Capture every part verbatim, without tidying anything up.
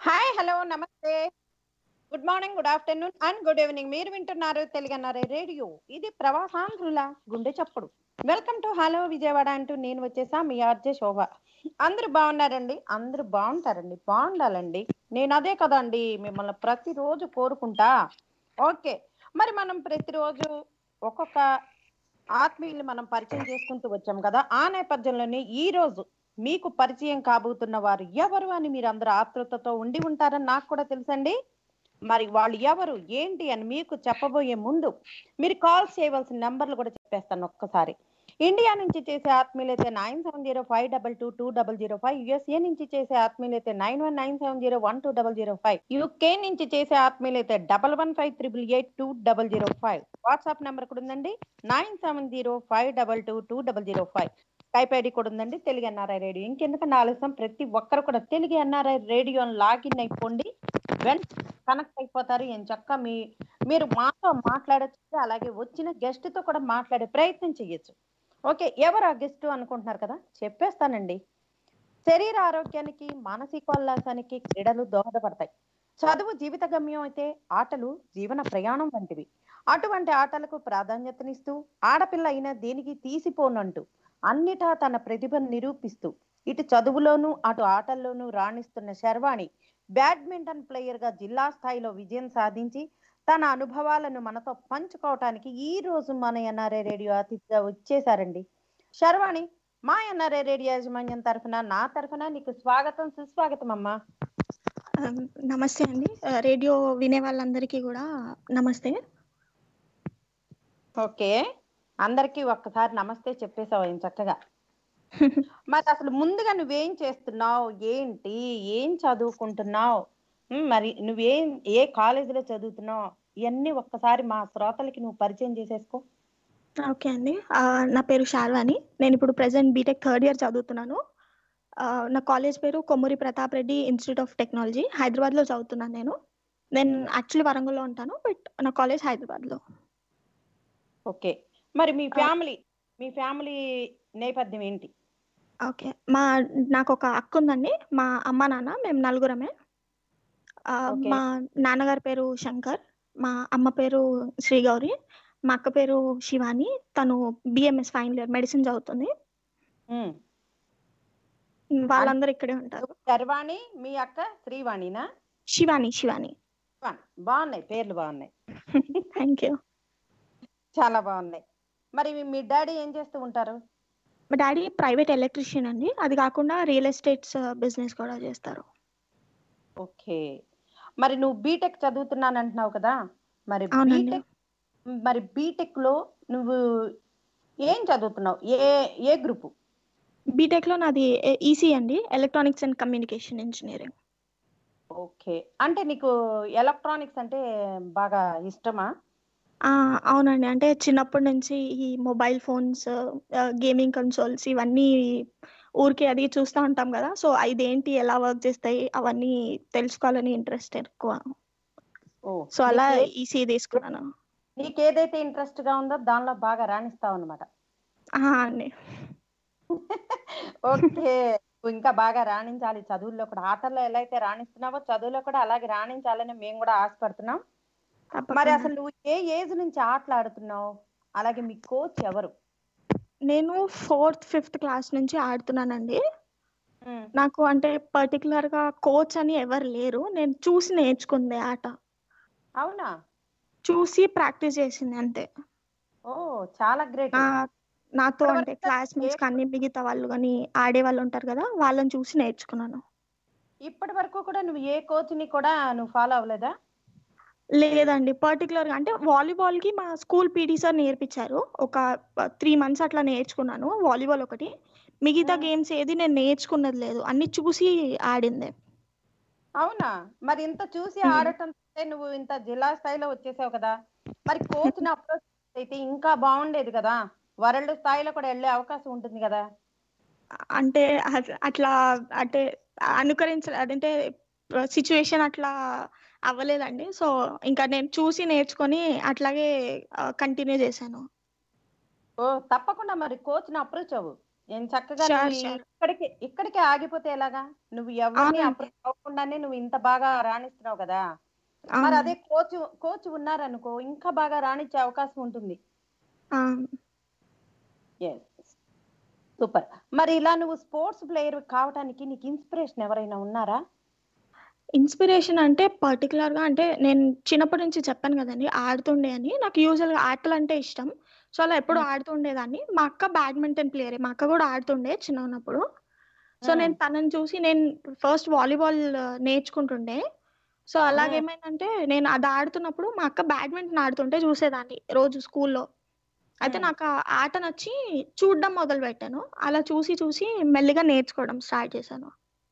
Hi, hello, నమస్తే. Good morning, good afternoon and good evening. మీరు వింటున్నారు తెలుగన్నారే రేడియో. ఇది ప్రవాసాంధ్రుల గుండె చప్పుడు. వెల్కమ్ టు హలో విజయవాడ అంటూ నేను వచ్చేసా మీ ఆర్‌జే శోభ. అందరూ బాగున్నారండి? అందరూ బాగుంటారండి. బాగుండాలండి. నేను అదే కదండీ మిమ్మల్ని ప్రతిరోజు కోరుకుంటా. ఓకే. మరి మనం ప్రతిరోజు ఒక్కొక్క ఆత్మీయుల్ని మనం పరిచయం చేసుకుంటూ వచ్చాం కదా! ఆ నేపథ్యంలోనే ఈరోజు మీకు పరిచయం కాబోతున్న వారు ఎవరు అని మీరందరూ ఆతృతతో ఉండి ఉంటారని నాకు కూడా తెలుసండి. మరి వాళ్ళు ఎవరు? ఏంటి? అని మీకు చెప్పబోయే ముందు మీరు కాల్ చేయవలసిన నంబర్‌లు కూడా చెప్పేస్తాను ఒక్కసారి. ఇండియా నుంచి చేసే ఆత్మీయులైతే nine seven zero five two two two zero zero five, USA నుంచి చేసే ఆత్మీయులైతే nine one nine seven zero one two zero zero five, UK నుంచి చేసే ఆత్మీయులైతే one one five three eight eight two zero zero five. WhatsApp number కూడా ఉందండి nine seven zero five two two two zero zero five. Skype ID కూడా ఉందండి Telugu NRI radio. ఇంకెందుకన్నా ఆలస్యం, ప్రతి ఒక్కరు కూడా తెలుగు ఎన్ఆర్ఐ రేడియో లాగిన్ అయిపోండి. వెంటనే కనెక్ట్ అయిపోతారు. ఎంచక్కా మీ మీరు మాతో మాట్లాడొచ్చు. అలాగే వచ్చిన గెస్ట్‌తో కూడా మాట్లాడే ప్రయత్నం చేయొచ్చు. ఓకే. ఎవరు ఆ గెస్టు అనుకుంటున్నారు కదా! చెప్పేస్తానండి. శరీర ఆరోగ్యానికి, మానసికోల్లాసానికి క్రీడలు దోహదపడతాయి. చదువు జీవిత గమ్యం అయితే ఆటలు జీవన ప్రయాణం వంటివి. అటువంటి ఆటలకు ప్రాధాన్యతనిస్తూ ఆడపిల్ల అయినా దేనికి తీసిపోనంటూ అన్నిటా తన ప్రతిభను నిరూపిస్తూ ఇటు చదువులోనూ అటు ఆటల్లోనూ రాణిస్తున్న శర్వాణి బ్యాడ్మింటన్ ప్లేయర్‌గా జిల్లా స్థాయిలో విజయం సాధించి తన అనుభవాలను మనతో పంచుకోవటానికి ఈ రోజు మన ఎన్ఆర్ఐ రేడియో అతిథిగా వచ్చేసారండి. శర్వాణి, మా ఎన్ఆర్ఐ రేడియో యాజమాన్యం తరఫున, నా తరఫున నీకు స్వాగతం, సుస్వాగతం అమ్మా. ఆహ్, నమస్తే అండి. ఆహ్, రేడియో వినే వాళ్ళందరికీ గూడా నమస్తే. ఓకే. అందరికీ ఒక్కసారి నమస్తే చెప్పేసావు ఎంచక్కగా. మరి అసలు ముందుగా నువ్వేం చేస్తున్నావు? ఏంటి? ఏం చదువుకుంటున్నావు? హ్మ్. మరి నువ్వేం ఏ కాలేజీలో చదువుతున్నావు? ఇయన్నీ ఒక్కసారి మా శ్రోతలకి నువ్వు పరిచయం చేసేసుకో. ఓకే అండి. ఆహ్, నా పేరు శార్వాణి. నేనిప్పుడు ప్రెజెంట్ బీటెక్ థర్డ్ ఇయర్ చదువుతున్నాను. ఆహ్, నా కాలేజ్ పేరు Kommuri Pratap Reddy Institute of Technology. హైదరాబాద్‌లో చదువుతున్నాను నేను. నేను యాక్చువల్లీ వరంగల్‌లో ఉంటాను. బట్ నా కాలేజ్ హైదరాబాద్‌లో. ఓకే. మరి మీ ఆహ్, ఫ్యామిలీ, మీ ఫ్యామిలీ నేపథ్యం ఏంటి? ఓకే. మా నాకొక అక్కుందండి. మా అమ్మ, నాన్న మేము నలుగురమే. ఆహ్, ఓకే. మా నాన్నగారి పేరు శంకర్. మా అమ్మ పేరు శ్రీగౌరి. మా అక్క పేరు శివాని. తను బీఎంఎస్ ఫైనల్ ఇయర్ మెడిసిన్ చదువుతుంది. హ్మ్. హ్మ్. అంటే వాళ్ళందరూ ఇక్కడే ఉంటారు. నువ్వు శర్వాణి, మీ అక్క శ్రీవాణినా? శివాని, శివాని. శివాని. బావున్నాయి. పేర్లు బావున్నాయి. Thank you. చాలా బావున్నాయి. మరి మీ మీ డ్యాడీ ఏం చేస్తూ ఉంటారు? మా డ్యాడీ ప్రైవేట్ ఎలక్ట్రీషియన్ అండి. అది కాకుండా రియల్ ఎస్టేట్స్ బిజినెస్ కూడా చేస్తారు. ఓకే. మరి నువ్వు బీటెక్ చదువుతున్నానంటున్నావు కదా! మరి అవునండి. బీటెక్ మరి బీటెక్‌లో నువ్వు ఏం చదువుతున్నావు? ఏ ఏ గ్రూపు? బీటెక్‌లో నాది ఎ ఈసీ అండి. Electronics and communication engineering. Okay. అంటే నీకు ఎలక్ట్రానిక్స్ అంటే బాగా ఇష్టమా? ఆ! అవునండి. అంటే చిన్నప్పటి నుంచి ఈ మొబైల్ ఫోన్స్, ఆహ్, గేమింగ్ కన్సోల్స్ ఇవన్నీ ఊరికే అది చూస్తా ఉంటాం గదా! సో, ఇదేంటి, ఎలా వర్క్ చేస్తాయి అవన్నీ తెలుసుకోవాలని ఇంట్రెస్ట్ ఎక్కువ. ఓహ్! సో, అలా నీకే ఈసీ తీసుకున్నాను. నీకేదైతే ఇంట్రెస్ట్‌గా ఉందో దానిలో బాగా రాణిస్తావన్నమాట. ఆ! అండి. ఓకే. నువ్వు ఇంకా బాగా రాణించాలి చదువుల్లో కూడా. ఆటల్లో ఎలా అయితే రాణిస్తున్నావో చదువులో కూడా అలాగే రాణించాలని మేము కూడా ఆశపడుతున్నాం. మరి తప్పకుండా. అసలు నువ్వు ఏ ఏజ్ నుంచి ఆటలాడుతున్నావు? అలాగే మీ కోచ్ ఎవరు? నేను ఫోర్త్, ఫిఫ్త్ క్లాస్ నుంచి ఆడుతున్నానండి. హ్మ్. నాకు అంటే పర్టిక్యులర్‌గా కోచ్ అని ఎవరు లేరు. నేను చూసి నేర్చుకుందే ఆట. అవునా? చూసి ప్రాక్టీస్ చేసింది అంతే. ఓహ్! చాలా గ్రేట్. నా నాతో ఇప్పటి అంటే వరకు ఏ క్లాస్‌మేట్స్ కానీ, మిగతా వాళ్ళు గానీ ఆడేవాళ్ళుంటారు గదా! వాళ్ళని చూసి నేర్చుకున్నాను. ఇప్పటి వరకు కూడా నువ్వు ఏ కోచ్‌ని కూడా నువ్వు ఫాలో అవ్వలేదా? లేదండి. పర్టిక్యులర్‌గా అంటే వాలీబాల్‌కి మా స్కూల్ పీటీ సార్ నేర్పించారు. ఒక ప మూడు మంత్స్ అట్లా నేర్చుకున్నాను. వాలీబాల్ ఒకటి. మిగతా హ్మ్. గేమ్స్ ఏది నేను నేర్చుకున్నది లేదు. అన్నీ చూసి ఆడిందే. అవునా? మరి ఇంత చూసి హ్మ్. ఆడటంతోటే నువ్వు ఇంత జిల్లా స్థాయిలో వచ్చేసావు కదా! మరి కోచ్‌ని అప్రోచ్ అయితే ఇంకా బావుండేది కదా! వరల్డ్ స్థాయిలో కూడా ఎళ్ళే అవకాశం ఉంటుంది గదా! అంటే అట్ అట్లా అంటే అనుకరించ అదంటే సిట్యుయేషన్ అట్లా అవ్వలేదండి. సో, ఇంకా నేను చూసి నేర్చుకొని అట్లాగే ఆహ్, కంటిన్యూ చేశాను. ఓహ్! తప్పకుండా మరి కోచ్‌ని అప్రోచ్ అవ్వు. ఏం చక్కగా నువ్వు షూర్. ఈ షూర్. ఇక్కడికి ఇక్కడికే ఆగిపోతే ఎలాగా? నువ్వు ఎవరిని అవునండి. అప్రోచ్ అవ్వకుండానే నువ్వు ఇంత బాగా రాణిస్తున్నావు గదా! మరి అవును. అదే కోచ్ కోచ్ ఉన్నారనుకో ఇంకా బాగా రాణించే అవకాశం ఉంటుంది. ఆ! యెస్. సూపర్. మరి ఇలా నువ్వు స్పోర్ట్స్ ప్లేయర్ కావటానికి నీకు ఇన్‌స్పిరేషన్ ఎవరైనా ఉన్నారా? ఇన్‌స్పిరేషన్ అంటే పర్టిక్యులర్‌గా అంటే నేను చిన్నప్పటి నుంచి చెప్పాను గదండీ! ఆడుతుండే అని. నాకు యూజువల్‌గా ఆటలంటే ఇష్టం. సో, అలా ఎప్పుడూ హ్మ్. ఆడుతూ ఉండేదాన్ని. మా అక్క బ్యాడ్మింటన్ ప్లేయరే. మా అక్క గూడా ఆడుతుండే చిన్నగున్నప్పుడు. సో, హ్మ్. నేను తనని చూసి నేను ఫస్ట్ వాలీబాల్ నేర్చుకుంటుండే. సో, హ్మ్. అలాగేమైందంటే నేను అది ఆడుతున్నప్పుడు మా అక్క బ్యాడ్మింటన్ ఆడుతుంటే చూసేదాన్ని రోజు స్కూల్లో. అయితే హ్మ్. నాకు ఆ ఆట నచ్చి చూడడం మొదలుపెట్టాను. అలా చూసి చూసి మెల్లిగా నేర్చుకోవడం స్టార్ట్ చేశాను.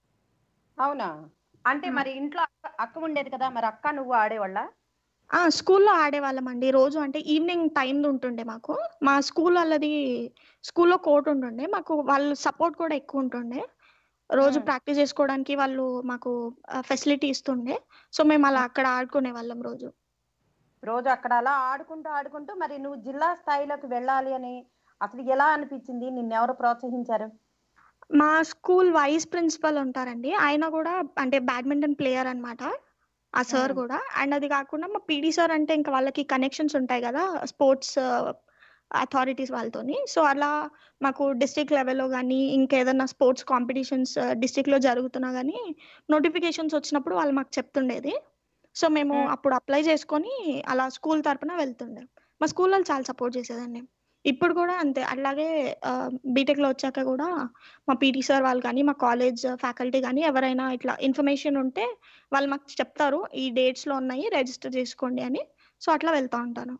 అవునా? అంటే ఆ! మరి ఇంట్లో అక్క అక్క ఉండేది కదా! మరి అక్క నువ్వు ఆడేవాళ్ళా? ఆ! స్కూల్లో ఆడేవాళ్ళమండి. రోజు అంటే ఈవినింగ్ టైమ్‌ది ఉంటుండే మాకు. మా స్కూల్ వాళ్ళది స్కూల్లో కోర్ట్ ఉంటుండే. మాకు వాళ్ళు సపోర్ట్ కూడా ఎక్కువుంటుండే. రోజు హ్మ్. ప్రాక్టీస్ జేసుకోవడానికి వాళ్ళు మాకు ఆహ్, ఫెసిలిటీ ఇస్తుండే. సో, మేమలా హ్మ్. అక్కడ ఆడుకునేవాళ్ళం రోజు. రోజు అక్కడ అలా ఆడుకుంటూ, ఆడుకుంటూ మరి నువ్వు జిల్లా స్థాయిలోకి వెళ్ళాలి అని అసలు ఎలా అనిపిచ్చింది? నిన్నెవరు ప్రోత్సహించారు? మా స్కూల్ వైస్ ప్రిన్సిపల్ ఉంటారండి. ఆయన గూడా అంటే బ్యాడ్మింటన్ ప్లేయర్ అనమాట. ఆ సార్ హ్మ్. గూడా. అండ్ అది గాకుండా మా పీటీ సార్ అంటే ఇంక వాళ్ళకి కనెక్షన్స్ ఉంటాయి గదా! స్పోర్ట్స్ అథారిటీస్ వాళ్ళతోని. సో, అలా మాకు డిస్ట్రిక్ట్ లెవెల్‌లో గానీ, ఇంకేదన్నా స్పోర్ట్స్ కాంపిటీషన్స్ డిస్ట్రిక్ట్‌లో జరుగుతున్నా గానీ, నోటిఫికేషన్స్ వచ్చినప్పుడు వాళ్ళు మాకు చెప్తుండేది. సో, మేము హ్మ్. అప్పుడు అప్లై చేసుకొని అలా స్కూల్ తరపున వెళ్తుండే. మా స్కూల్ వాళ్ళు చాలా సపోర్ట్ చేసేదండి. ఇప్పుడు గూడా అంతే. అట్లాగే ఆహ్, బీటెక్‌లో వచ్చాక గూడా మా పీటీ సార్ వాళ్ళు గానీ, మా కాలేజ్ ఫ్యాకల్టీ గానీ ఎవరైనా ఇట్లా ఇన్ఫర్మేషన్ ఉంటే వాళ్ళు మాకు చెప్తారు. ఈ డేట్స్‌లో ఉన్నాయి రిజిస్టర్ చేసుకోండి అని. సో, అట్లా వెళ్తా ఉంటాను.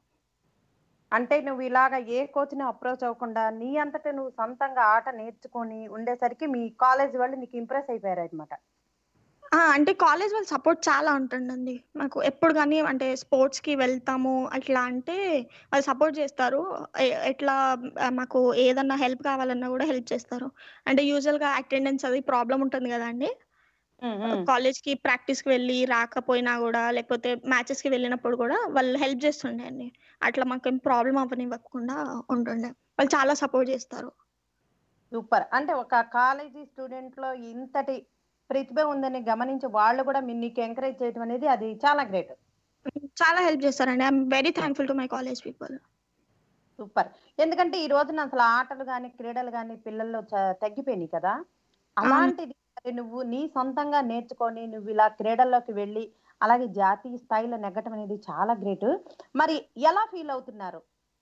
అంటే నువ్వు ఇలాగ ఏ కోచ్‌ని అప్రోచ్ అవ్వకుండా నీ అంతట నువ్వు సొంతంగా ఆట నేర్చుకొని ఉండేసరికి మీ కాలేజీ వాళ్ళు నీకు ఇంప్రెస్ అయిపోయారనమాట. ఆ! అంటే కాలేజ్ వాళ్ళ సపోర్ట్ చాలా ఉంటుందండి. మాకు ఎప్పుడు గాని అంటే స్పోర్ట్స్‌కి వెళ్తాము అట్లా అంటే వాళ్ళు సపోర్ట్ జేస్తారు. ఎ ఎట్లా ఆహ్, మాకు ఏదన్నా హెల్ప్ కావాలన్నా గూడా హెల్ప్ చేస్తారు. అంటే యూజువల్‌గా అటెండెన్స్ అది ప్రాబ్లమ్ ఉంటుంది గదండీ! హ్మ్. హ్మ్. కాలేజ్‌కి ప్రాక్టీస్‌కి వెళ్ళి రాకపోయినా గూడా లేకపోతే మ్యాచెస్‌కి వెళ్ళినప్పుడు గూడా వాళ్ళు హెల్ప్ జేస్తుండే అండి. అట్లా మాకేం ప్రాబ్లమ్ అవ్వనివ్వకుండా ఉంటుండే. వాళ్ళు చాలా సపోర్ట్ జేస్తారు. సూపర్. అంటే ఒక కాలేజీ స్టూడెంట్‌లో ఇంతటి ప్రతిభ ఉందని గమనించి వాళ్ళు కూడా మీ నీకు ఎంకరేజ్ చేయడం అనేది అది చాలా గ్రేట్. హ్మ్. చాలా హెల్ప్ జేస్తారండి. I am very thankful to my college people. Super. ఎందుకంటే ఈ రోజున అసలు ఆటలు గాని, క్రీడలు గాని పిల్లల్లో చ తగ్గిపోయినియి కదా! అవును. అలాంటిది మరి నువ్వు నీ సొంతంగా నేర్చుకొని నువ్విలా క్రీడల్లోకి వెళ్ళి, అలాగే జాతీయ స్థాయిలో నెగ్గటం అనేది చాలా గ్రేటు. మరి ఎలా ఫీల్ అవుతున్నారు?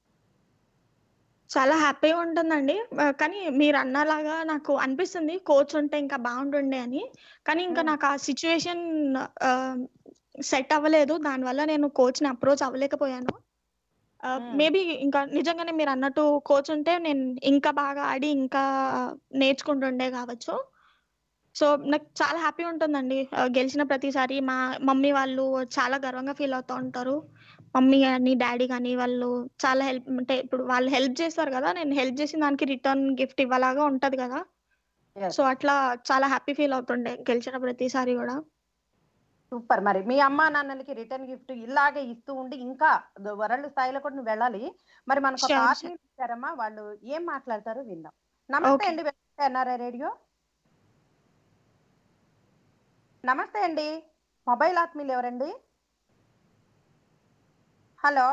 చాలా హ్యాపీగా ఉంటుందండి. ఆహ్, కానీ మీరన్నలాగా నాకు అనిపిస్తుంది కోచ్ ఉంటే ఇంకా బావుంటుండే అని. కానీ ఇంకా హ్మ్. నాకు ఆ సిట్యుయేషన్ ఆహ్, సెట్ అవ్వలేదు. దానివల్ల నేను కోచ్‌ని అప్రోచ్ అవ్వలేకపోయాను. ఆహ్, హ్మ్. మేబీ ఇంకా నిజంగానే మీరన్నట్టు కోచ్ ఉంటే నేను ఇంకా బాగా ఆడి ఇంకా నేర్చుకుంటుండే గావచ్చు. సో, నాకు చాలా హ్యాపీగా ఉంటుందండి. ఆహ్, గెలిచిన ప్రతిసారి మా మమ్మీ వాళ్ళు చాలా గర్వంగా ఫీల్ అవుతా ఉంటారు. మమ్మీ గాని, డ్యాడీ గాని వాళ్ళు చాలా హెల్ప్ అంటే ఇప్పుడు వాళ్ళు హెల్ప్ చేస్తారు గదా! నేను హెల్ప్ చేసిన దానికి రిటర్న్ గిఫ్ట్ ఇవ్వలాగా ఉంటది గదా! So, yes. అట్లా చాలా హ్యాపీ ఫీల్ అవుతుండే గెలిచిన ప్రతిసారి గూడా. సూపర్. మరి మీ అమ్మా నాన్నలకి రిటర్న్ గిఫ్ట్ ఇలాగే ఇస్తూ ఉండి ఇంకా ద వరల్డ్ స్థాయిలో కూడా నువ్వు వెళ్ళాలి. మరి మనకొక ష్యూర్. ష్యూర్. ఆత్మీయులు ఇచ్చారమ్మా. వాళ్ళు ఏం మాట్లాడతారో విందాం. నమస్తే ఓకే. అండి. Welcome to NRI radio. నమస్తే అండి. మొబైల్ ఆత్మీయులు ఎవరండి? హలో!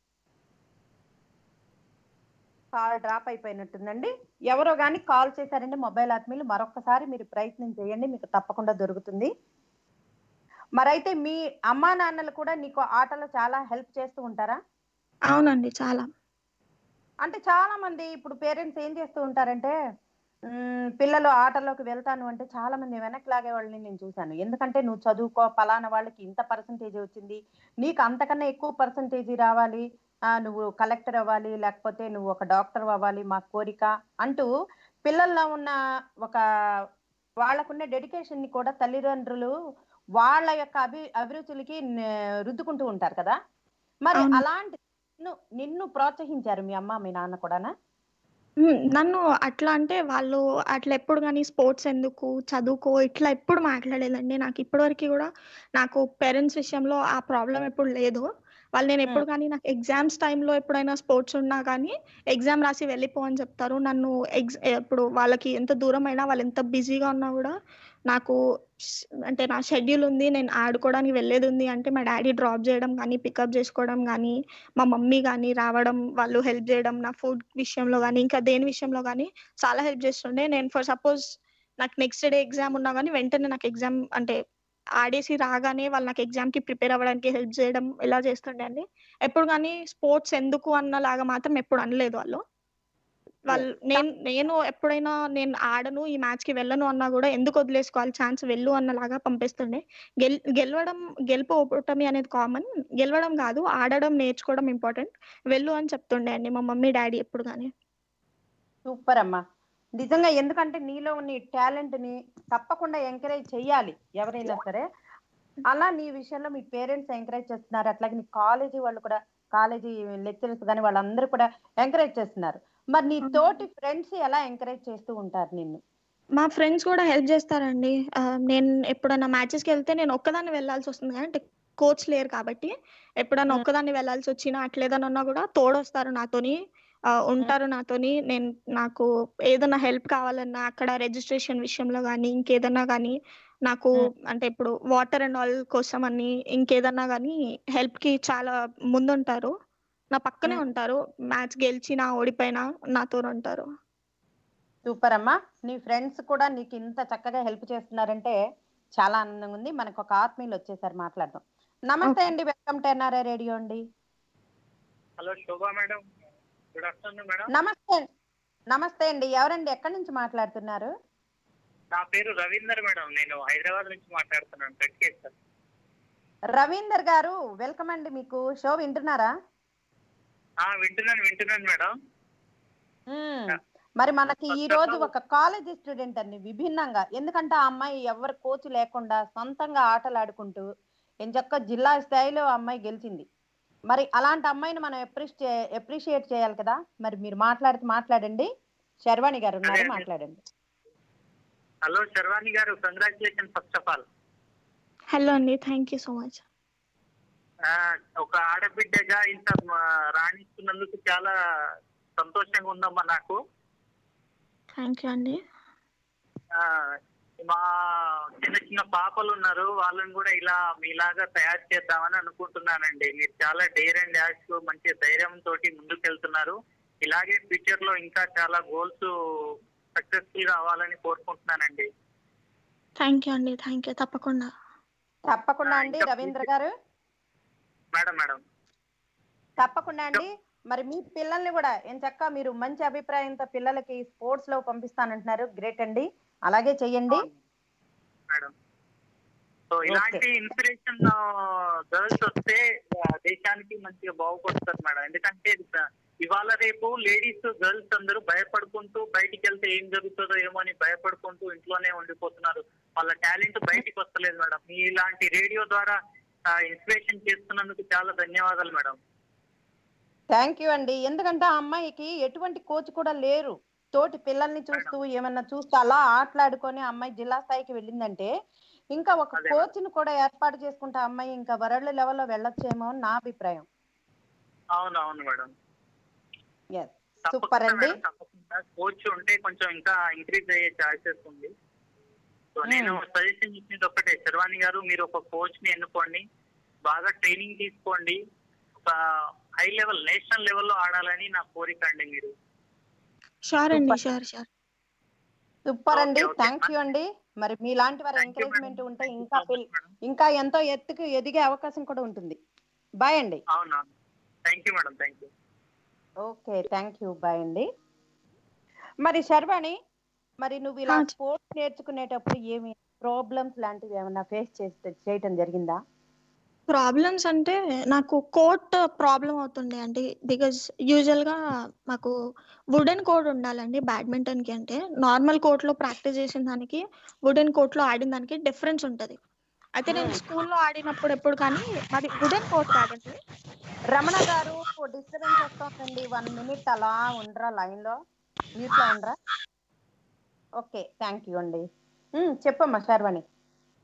కాల్ డ్రాప్ అయిపోయినట్టుందండి. ఎవరో గాని కాల్ చేశారండి మొబైల్ ఆత్మీయులు. మరొక్కసారి మీరు ప్రయత్నం చేయండి. మీకు తప్పకుండా దొరుకుతుంది. మరైతే మీ అమ్మా నాన్నలు కూడా నీకు ఆటలో చాలా హెల్ప్ చేస్తూ ఉంటారా? అవునండి. చాలా. అంటే చాలా మంది ఇప్పుడు పేరెంట్స్ ఏం చేస్తూ ఉంటారంటే, హ్మ్, పిల్లలు ఆటల్లోకి వెళ్తాను అంటే చాలా మంది వెనక్కి లాగేవాళ్ళని నేను చూసాను. ఎందుకంటే "నువ్వు చదువుకో, పలానా వాళ్ళకి ఇంత పర్సెంటేజ్ వచ్చింది. నీకు అంతకన్నా ఎక్కువ పర్సెంటేజ్ రావాలి. ఆహ్, నువ్వు కలెక్టర్ అవ్వాలి, లేకపోతే నువ్వు ఒక డాక్టర్ అవ్వాలి మా కోరిక" అంటూ పిల్లల్లో ఉన్న ఒక వాళ్ళకున్న డెడికేషన్‌ని కూడా తల్లిదండ్రులు వాళ్ళ యొక్క అభి అభిరుచులకి నే రుద్దుకుంటూ ఉంటారు కదా! మరి అవును. అలాంటి నిన్ను నిన్ను ప్రోత్సహించారు మీ అమ్మ, మీ నాన్న కూడానా? హ్మ్. నన్ను అట్లా అంటే వాళ్ళు అట్లా ఎప్పుడు గాని స్పోర్ట్స్ ఎందుకు, చదువుకో ఇట్లా ఎప్పుడు మాట్లాడలేదండి. నాకు ఇప్పటి వరకి గూడా నాకు పేరెంట్స్ విషయంలో ఆ ప్రాబ్లమ్ ఎప్పుడు లేదు. వాళ్ళు నేను ఉమ్, ఎప్పుడు కానీ నాకు ఎగ్జామ్స్ టైంలో ఎప్పుడైనా స్పోర్ట్స్ ఉన్నా కానీ ఎగ్జామ్ రాసి వెళ్ళిపో అని చెప్తారు. నన్ను ఎగ్జ్ ఇప్పుడు వాళ్ళకి ఎంత దూరం అయినా వాళ్ళు ఎంత బిజీగా ఉన్నా కూడా నాకు స్- అంటే నా షెడ్యూల్ ఉంది, నేను ఆడుకోవడానికి వెళ్ళేది ఉంది అంటే మా డాడీ డ్రాప్ చేయడం కానీ పికప్ చేసుకోవడం కానీ మా మమ్మీ కానీ రావడం వాళ్ళు హెల్ప్ చేయడం నా ఫుడ్ విషయంలో కానీ ఇంకా దేని విషయంలో కానీ చాలా హెల్ప్ చేస్తుండే. నేను ఫర్ సపోజ్ నాకు నెక్స్ట్ డే ఎగ్జామ్ ఉన్నా కానీ వెంటనే నాకు ఎగ్జామ్ అంటే ఆడేసి రాగానే వాళ్ళు నాకు ఎగ్జామ్ కి ప్రిపేర్ అవ్వడానికి హెల్ప్ చేయడం ఇలా చేస్తుండే అండి. ఎప్పుడు కానీ స్పోర్ట్స్ ఎందుకు అన్నలాగా మాత్రం ఎప్పుడు అనలేదు వాళ్ళు. yes. వాళ్ళు నేను నేను ఎప్పుడైనా నేను ఆడను ఈ మ్యాచ్ కి వెళ్ళను అన్నా కూడా ఎందుకు వదిలేసుకోవాలి ఛాన్స్ వెళ్ళు అన్నలాగా పంపిస్తుండే. గెల్ గెలవడం గెలుపు ఓటమి అనేది కామన్, గెలవడం కాదు ఆడడం నేర్చుకోవడం ఇంపార్టెంట్, వెళ్ళు అని చెప్తుండే అండి మా మమ్మీ డాడీ ఎప్పుడు కానీ. సూపర్ అమ్మా, నిజంగా. ఎందుకంటే నీలో ఉన్న టాలెంట్ ని తప్పకుండా ఎంకరేజ్ చెయ్యాలి ఎవరైనా సరే. అలా నీ విషయంలో మీ పేరెంట్స్ ఎంకరేజ్ చేస్తున్నారు, అట్లాగే నీ కాలేజీ వాళ్ళు కూడా, కాలేజీ లెక్చరర్స్ కానీ వాళ్ళందరూ కూడా ఎంకరేజ్ చేస్తున్నారు. మరి నీ తోటి ఫ్రెండ్స్ ఎలా ఎంకరేజ్ చేస్తూ ఉంటారు నిన్ను? మా ఫ్రెండ్స్ కూడా హెల్ప్ చేస్తారండి. ఆ, నేను ఎప్పుడైనా మ్యాచెస్కి వెళ్తే నేను ఒక్కదాన్ని వెళ్ళాల్సి వస్తుంది అంటే కోచ్ లేరు కాబట్టి ఎప్పుడైనా ఉమ్, ఒక్కదాన్ని వెళ్ళాల్సి వచ్చినా అట్లేదన్నా కూడా తోడొస్తారు నాతోని, ఆ, ఉమ్, ఉంటారు నాతోని. నేను నాకు ఏదైనా హెల్ప్ కావాలన్నా అక్కడ రిజిస్ట్రేషన్ విషయంలో కానీ ఇంకేదన్నా కానీ నాకు ఉమ్, అంటే ఇప్పుడు వాటర్ అండ్ ఆల్ కోసం అని ఇంకేదన్నా కానీ హెల్ప్ కి చాలా ముందుంటారు, నా పక్కనే ఉమ్. ఉంటారు. మ్యాచ్ గెలిచినా ఓడిపోయినా నాతో ఉంటారు. సూపర్ అమ్మా, నీ ఫ్రెండ్స్ కూడా నీకు ఇంత చక్కగా హెల్ప్ చేస్తున్నారంటే చాలా ఆనందంగా ఉంది. మనకు ఒక ఆత్మీయులు వచ్చేసారు, మాట్లాడదాం. నమస్తే ఓకే. అండి, వెల్కమ్ టు ఎన్ఆర్ఐ రేడియో అండి. Hello Shobha madam, good afternoon madam. నమస్తే. నమస్తే అండి, ఎవరండి, ఎక్కడి నుంచి మాట్లాడుతున్నారు? నా పేరు రవీందర్ మేడం, నేను హైదరాబాద్ నుంచి మాట్లాడుతున్నాను. సార్ రవీందర్ గారు, వెల్కమ్ అండి. మీకు షో వింటున్నారా? వింటున్నాను వింటున్నాను మేడం. మ్మ్. మరి మనకి ఈ రోజు ఒక కాలేజీ స్టూడెంట్ అండి, విభిన్నంగా. ఎందుకంటే ఆ అమ్మాయి ఎవరి కోచ్ లేకుండా సొంతంగా ఆటలు ఆడుకుంటూ ఎంచక్క జిల్లా స్థాయిలో ఆ అమ్మాయి గెలిచింది. మరి అలాంటి అమ్మాయిని మనం ఎప్రిషియే ఎప్రిషియేట్ చేయాలి కదా. మరి మీరు మాట్లాడితే మాట్లాడండి. శర్వాణి గారు ఉన్నారు, అదే, అదే. మాట్లాడండి. హలో శర్వాణి గారు, congratulation first of all. Hello అండి, థ్యాంక్ యూ సో మచ్. ఒక ఆడబిడ్డగా ఇంత ఆ, రాణిస్తున్నందుకు చాలా సంతోషంగా ఉందమ్మా నాకు. థ్యాంక్ యూ అండి. ఆ, మా చిన్న చిన్న పాపలు ఉన్నారు, వాళ్ళని కూడా ఇలా మీలాగా తయారు చేద్దామని అనుకుంటున్నానండి. మీరు చాలా డేర్ అండ్ డాష్ మంచి ధైర్యం తోటి ముందుకు వెళ్తున్నారు. ఇలాగే ఫ్యూచర్ లో ఇంకా చాలా గోల్స్ సక్సెస్ఫుల్ గా అవ్వాలని కోరుకుంటున్నానండి. థ్యాంక్ యూ అండి, థ్యాంక్ యూ. తప్పకుండా. తప్పకుండా ఆ, అండి ఇంకా రవీంద్ర గారు, మేడం మేడం తప్పకుండా అండి. మరి మీ పిల్లల్ని కూడా ఎంచక్క మీరు మంచి అభిప్రాయంతో పిల్లలకి స్పోర్ట్స్ లో పంపిస్తానంటున్నారు, గ్రేట్ అండి. అలాగే చెయ్యండి. మేడం సో ఇలాంటి ఇన్స్పిరేషన్ గర్ల్స్ వస్తే ఆ, దేశానికి మంచిగా బాగుపడుతుంది మేడం. ఎందుకంటే ఇవాళ రేపు లేడీస్ గర్ల్స్ అందరూ భయపడుకుంటూ బయటికి వెళ్తే ఏం జరుగుతుందో ఏమో అని భయపడుకుంటూ ఇంట్లోనే ఉండిపోతున్నారు. వాళ్ళ టాలెంట్ బయటికి వస్తలేదు మేడం. మీ ఇలాంటి రేడియో ద్వారా ఇన్స్పిరేషన్ చేస్తున్నందుకు చాలా ధన్యవాదాలు మేడం. థ్యాంక్ యూ అండి. ఎందుకంటే ఆ అమ్మాయికి ఎటువంటి కోచ్ కూడా లేరు. తోటి పిల్లల్ని చూస్తూ ఏమన్నా చూస్తూ అలా ఆటలాడుకొని ఆ అమ్మాయి జిల్లా స్థాయికి వెళ్ళిందంటే ఇంకా ఒక అదే కోచ్ ని కూడా ఏర్పాటు చేసుకుంటే ఆ అమ్మాయి ఇంకా వరల్డ్ లెవెల్లో వెళ్ళొచ్చేమో అని నా అభిప్రాయం. అవును అవును మేడం. ఎస్, సూపర్ అండి. తప్పకుండా కోచ్ ఉంటే కొంచెం ఇంకా ఇంక్రీజ్ అయ్యే ఛాన్సెస్ ఉంది. సో నేను సజెషన్ ఇచ్చేది ఒకటే, శర్వాణి గారు, మీరు ఒక కోచ్ ని ఎన్నుకోండి, బాగా ట్రైనింగ్ తీసుకోండి, ఒక హై లెవెల్ నేషనల్ లెవెల్లో ఆడాలని నా కోరిక అండి. మీరు షూర్ అండి, షూర్ షూర్. సూపర్ అండి, Okay, okay. థ్యాంక్ యూ అండి. మరి మీలాంటి వారి Thank you, ఎంకరేజ్మెంట్ madam. ఉంటే Thank you ఇంకా so much, madam. ఇంకా ఎంతో ఎత్తుకు ఎదిగే అవకాశం కూడా ఉంటుంది. బాయ్ అండి. అవునా, thank you madam, thank you. Okay, thank you, bye అండి. మరి శర్వాణి, మరి నువ్వు ఇలా హా, చె- స్పోర్ట్స్ నేర్చుకునేటప్పుడు ఏమి ప్రాబ్లమ్స్ లాంటివి ఏమైనా ఫేస్ చేస్తే చేయటం జరిగిందా? ప్రాబ్లమ్స్ అంటే నాకు కోట్ ప్రాబ్లం అవుతుండే అండి. బికాజ్ యూజువల్గా మాకు వుడెన్ కోర్ట్ ఉండాలండి బ్యాడ్మింటన్కి. అంటే నార్మల్ కోర్ట్లో ప్రాక్టీస్ చేసిన దానికి వుడెన్ కోర్ట్లో ఆడిన దానికి డిఫరెన్స్ ఉంటుంది. అయితే నేను స్కూల్లో ఆడినప్పుడు ఎప్పుడు కానీ మాది వుడెన్ కోర్ట్ కాదండి. రమణ గారు, డిస్టర్బెన్స్ వస్తుందండి, వన్ మినిట్ అలా ఉండరా లైన్ లో, మ్యూట్ లో ఉండరా? ఓకే, థ్యాంక్ యూ అండి. ఉమ్, చెప్పమ్మా శర్వాణి.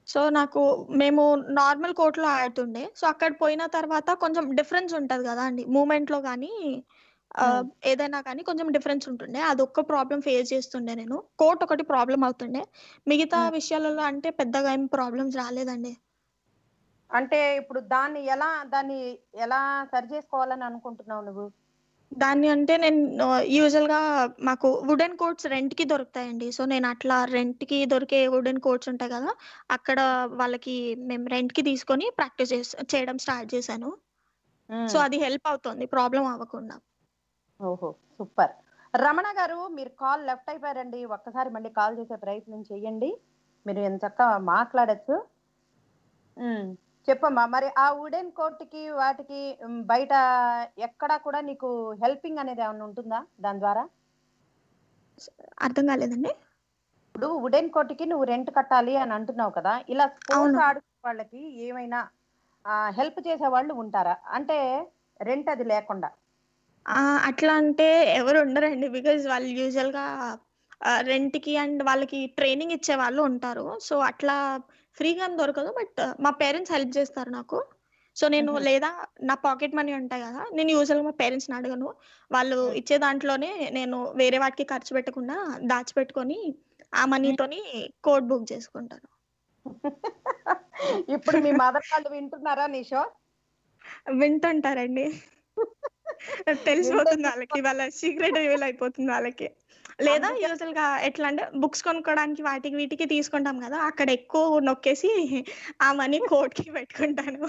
సో నాకు మేము నార్మల్ కోర్ట్‌లో ఆడుతుండే. సో అక్కడ పోయిన తర్వాత కొంచెం డిఫరెన్స్ ఉంటది గదండీ! మూవ్‌మెంట్‌లో గానీ ఆహ్, హ్మ్. ఏదైనా కానీ కొంచెం డిఫరెన్స్ ఉంటుండే. అదొక్క ప్రాబ్లమ్ ఫేస్ చేస్తుండే నేను. కోర్ట్ ఒకటి ప్రాబ్లమ్ అవుతుండే. మిగతా హ్మ్. విషయాలలో అంటే పెద్దగా ఏం ప్రాబ్లమ్స్ రాలేదండి. అంటే ఇప్పుడు దాన్ని ఎలా దాన్ని ఎలా సరి చేసుకోవాలని అనుకుంటున్నావు నువ్వు? దాన్ని అంటే నేను ఆహ్, యూజువల్‌గా మాకు వుడెన్ కోర్ట్స్ రెంట్‌కి దొరుకుతాయండి. సో నేను అట్లా రెంట్‌కి దొరికే వుడెన్ కోర్ట్స్ ఉంటాయి గదా! అక్కడ వాళ్ళకి మేము రెంట్‌కి తీసుకొని ప్రాక్టీస్ చేస్ చేయడం స్టార్ట్ చేశాను. సో హ్మ్. అది హెల్ప్ అవుతుంది ప్రాబ్లమ్ అవ్వకుండా. ఓహో! సూపర్. రమణ గారు మీరు కాల్ లెఫ్ట్ అయిపోయారండి. ఒక్కసారి మళ్ళీ కాల్ చేసే ప్రయత్నం చేయండి. మీరు ఎంచక్కా మాట్లాడొచ్చు. హ్మ్. చెప్పమ్మా. మరి ఆ వుడెన్ కోర్ట్‌కి వాటికి హ్మ్, బయట ఎక్కడా కూడా నీకు హెల్పింగ్ అనేది ఏమన్నా ఉంటుందా దాని ద్వారా? అర్థం కాలేదండి. ఇప్పుడు వుడెన్ కోర్ట్‌కి నువ్వు రెంట్ కట్టాలి అని అంటున్నావు కదా! ఇలా స్పోర్ట్స్ అవును. ఆడుకునే వాళ్ళకి ఏమైనా ఆహ్, హెల్ప్ చేసేవాళ్ళు ఉంటారా? అంటే రెంట్ అది లేకుండా. ఆ! అట్లా అంటే ఎవరు ఉండరండి. బికాజ్ వాళ్ళు యూజువల్‌గా ఆహ్, రెంట్‌కి అండ్ వాళ్ళకి ట్రైనింగ్ ఇచ్చేవాళ్ళు ఉంటారు. సో అట్లా ఫ్రీగా ఏం దొరకదు. బట్ మా పేరెంట్స్ హెల్ప్ చేస్తారు నాకు. సో నేను హుహు. లేదా నా పాకెట్ మనీ ఉంటాయి గదా! నేను యూజువల్‌గా మా పేరెంట్స్‌ని అడగను. వాళ్ళు హ్మ్. ఇచ్చే దాంట్లోనే నేను వేరే వాటికి ఖర్చు పెట్టకుండా దాచిపెట్టుకొని ఆ హ్మ్. మనీతోని కోట్ బుక్ చేసుకుంటాను. ఇప్పుడు మీ మదర్ వాళ్ళు వింటున్నారా నీ షో? వింటుంటారండి. వింటే తెలిసిపోతుంది వాళ్ళకి. సూపర్. వాళ్ళ సీక్రెట్ రివీల్ అయిపోతుంది వాళ్ళకి. లేదా అందుకే యూజువల్‌గా ఎట్లా అంటే బుక్స్ కొనుక్కోవడానికి వాటికి వీటికి తీసుకుంటాం గదా! అక్కడ ఎక్కువ నొక్కేసి ఆ మనీ కోట్‌కి పెట్టుకుంటాను.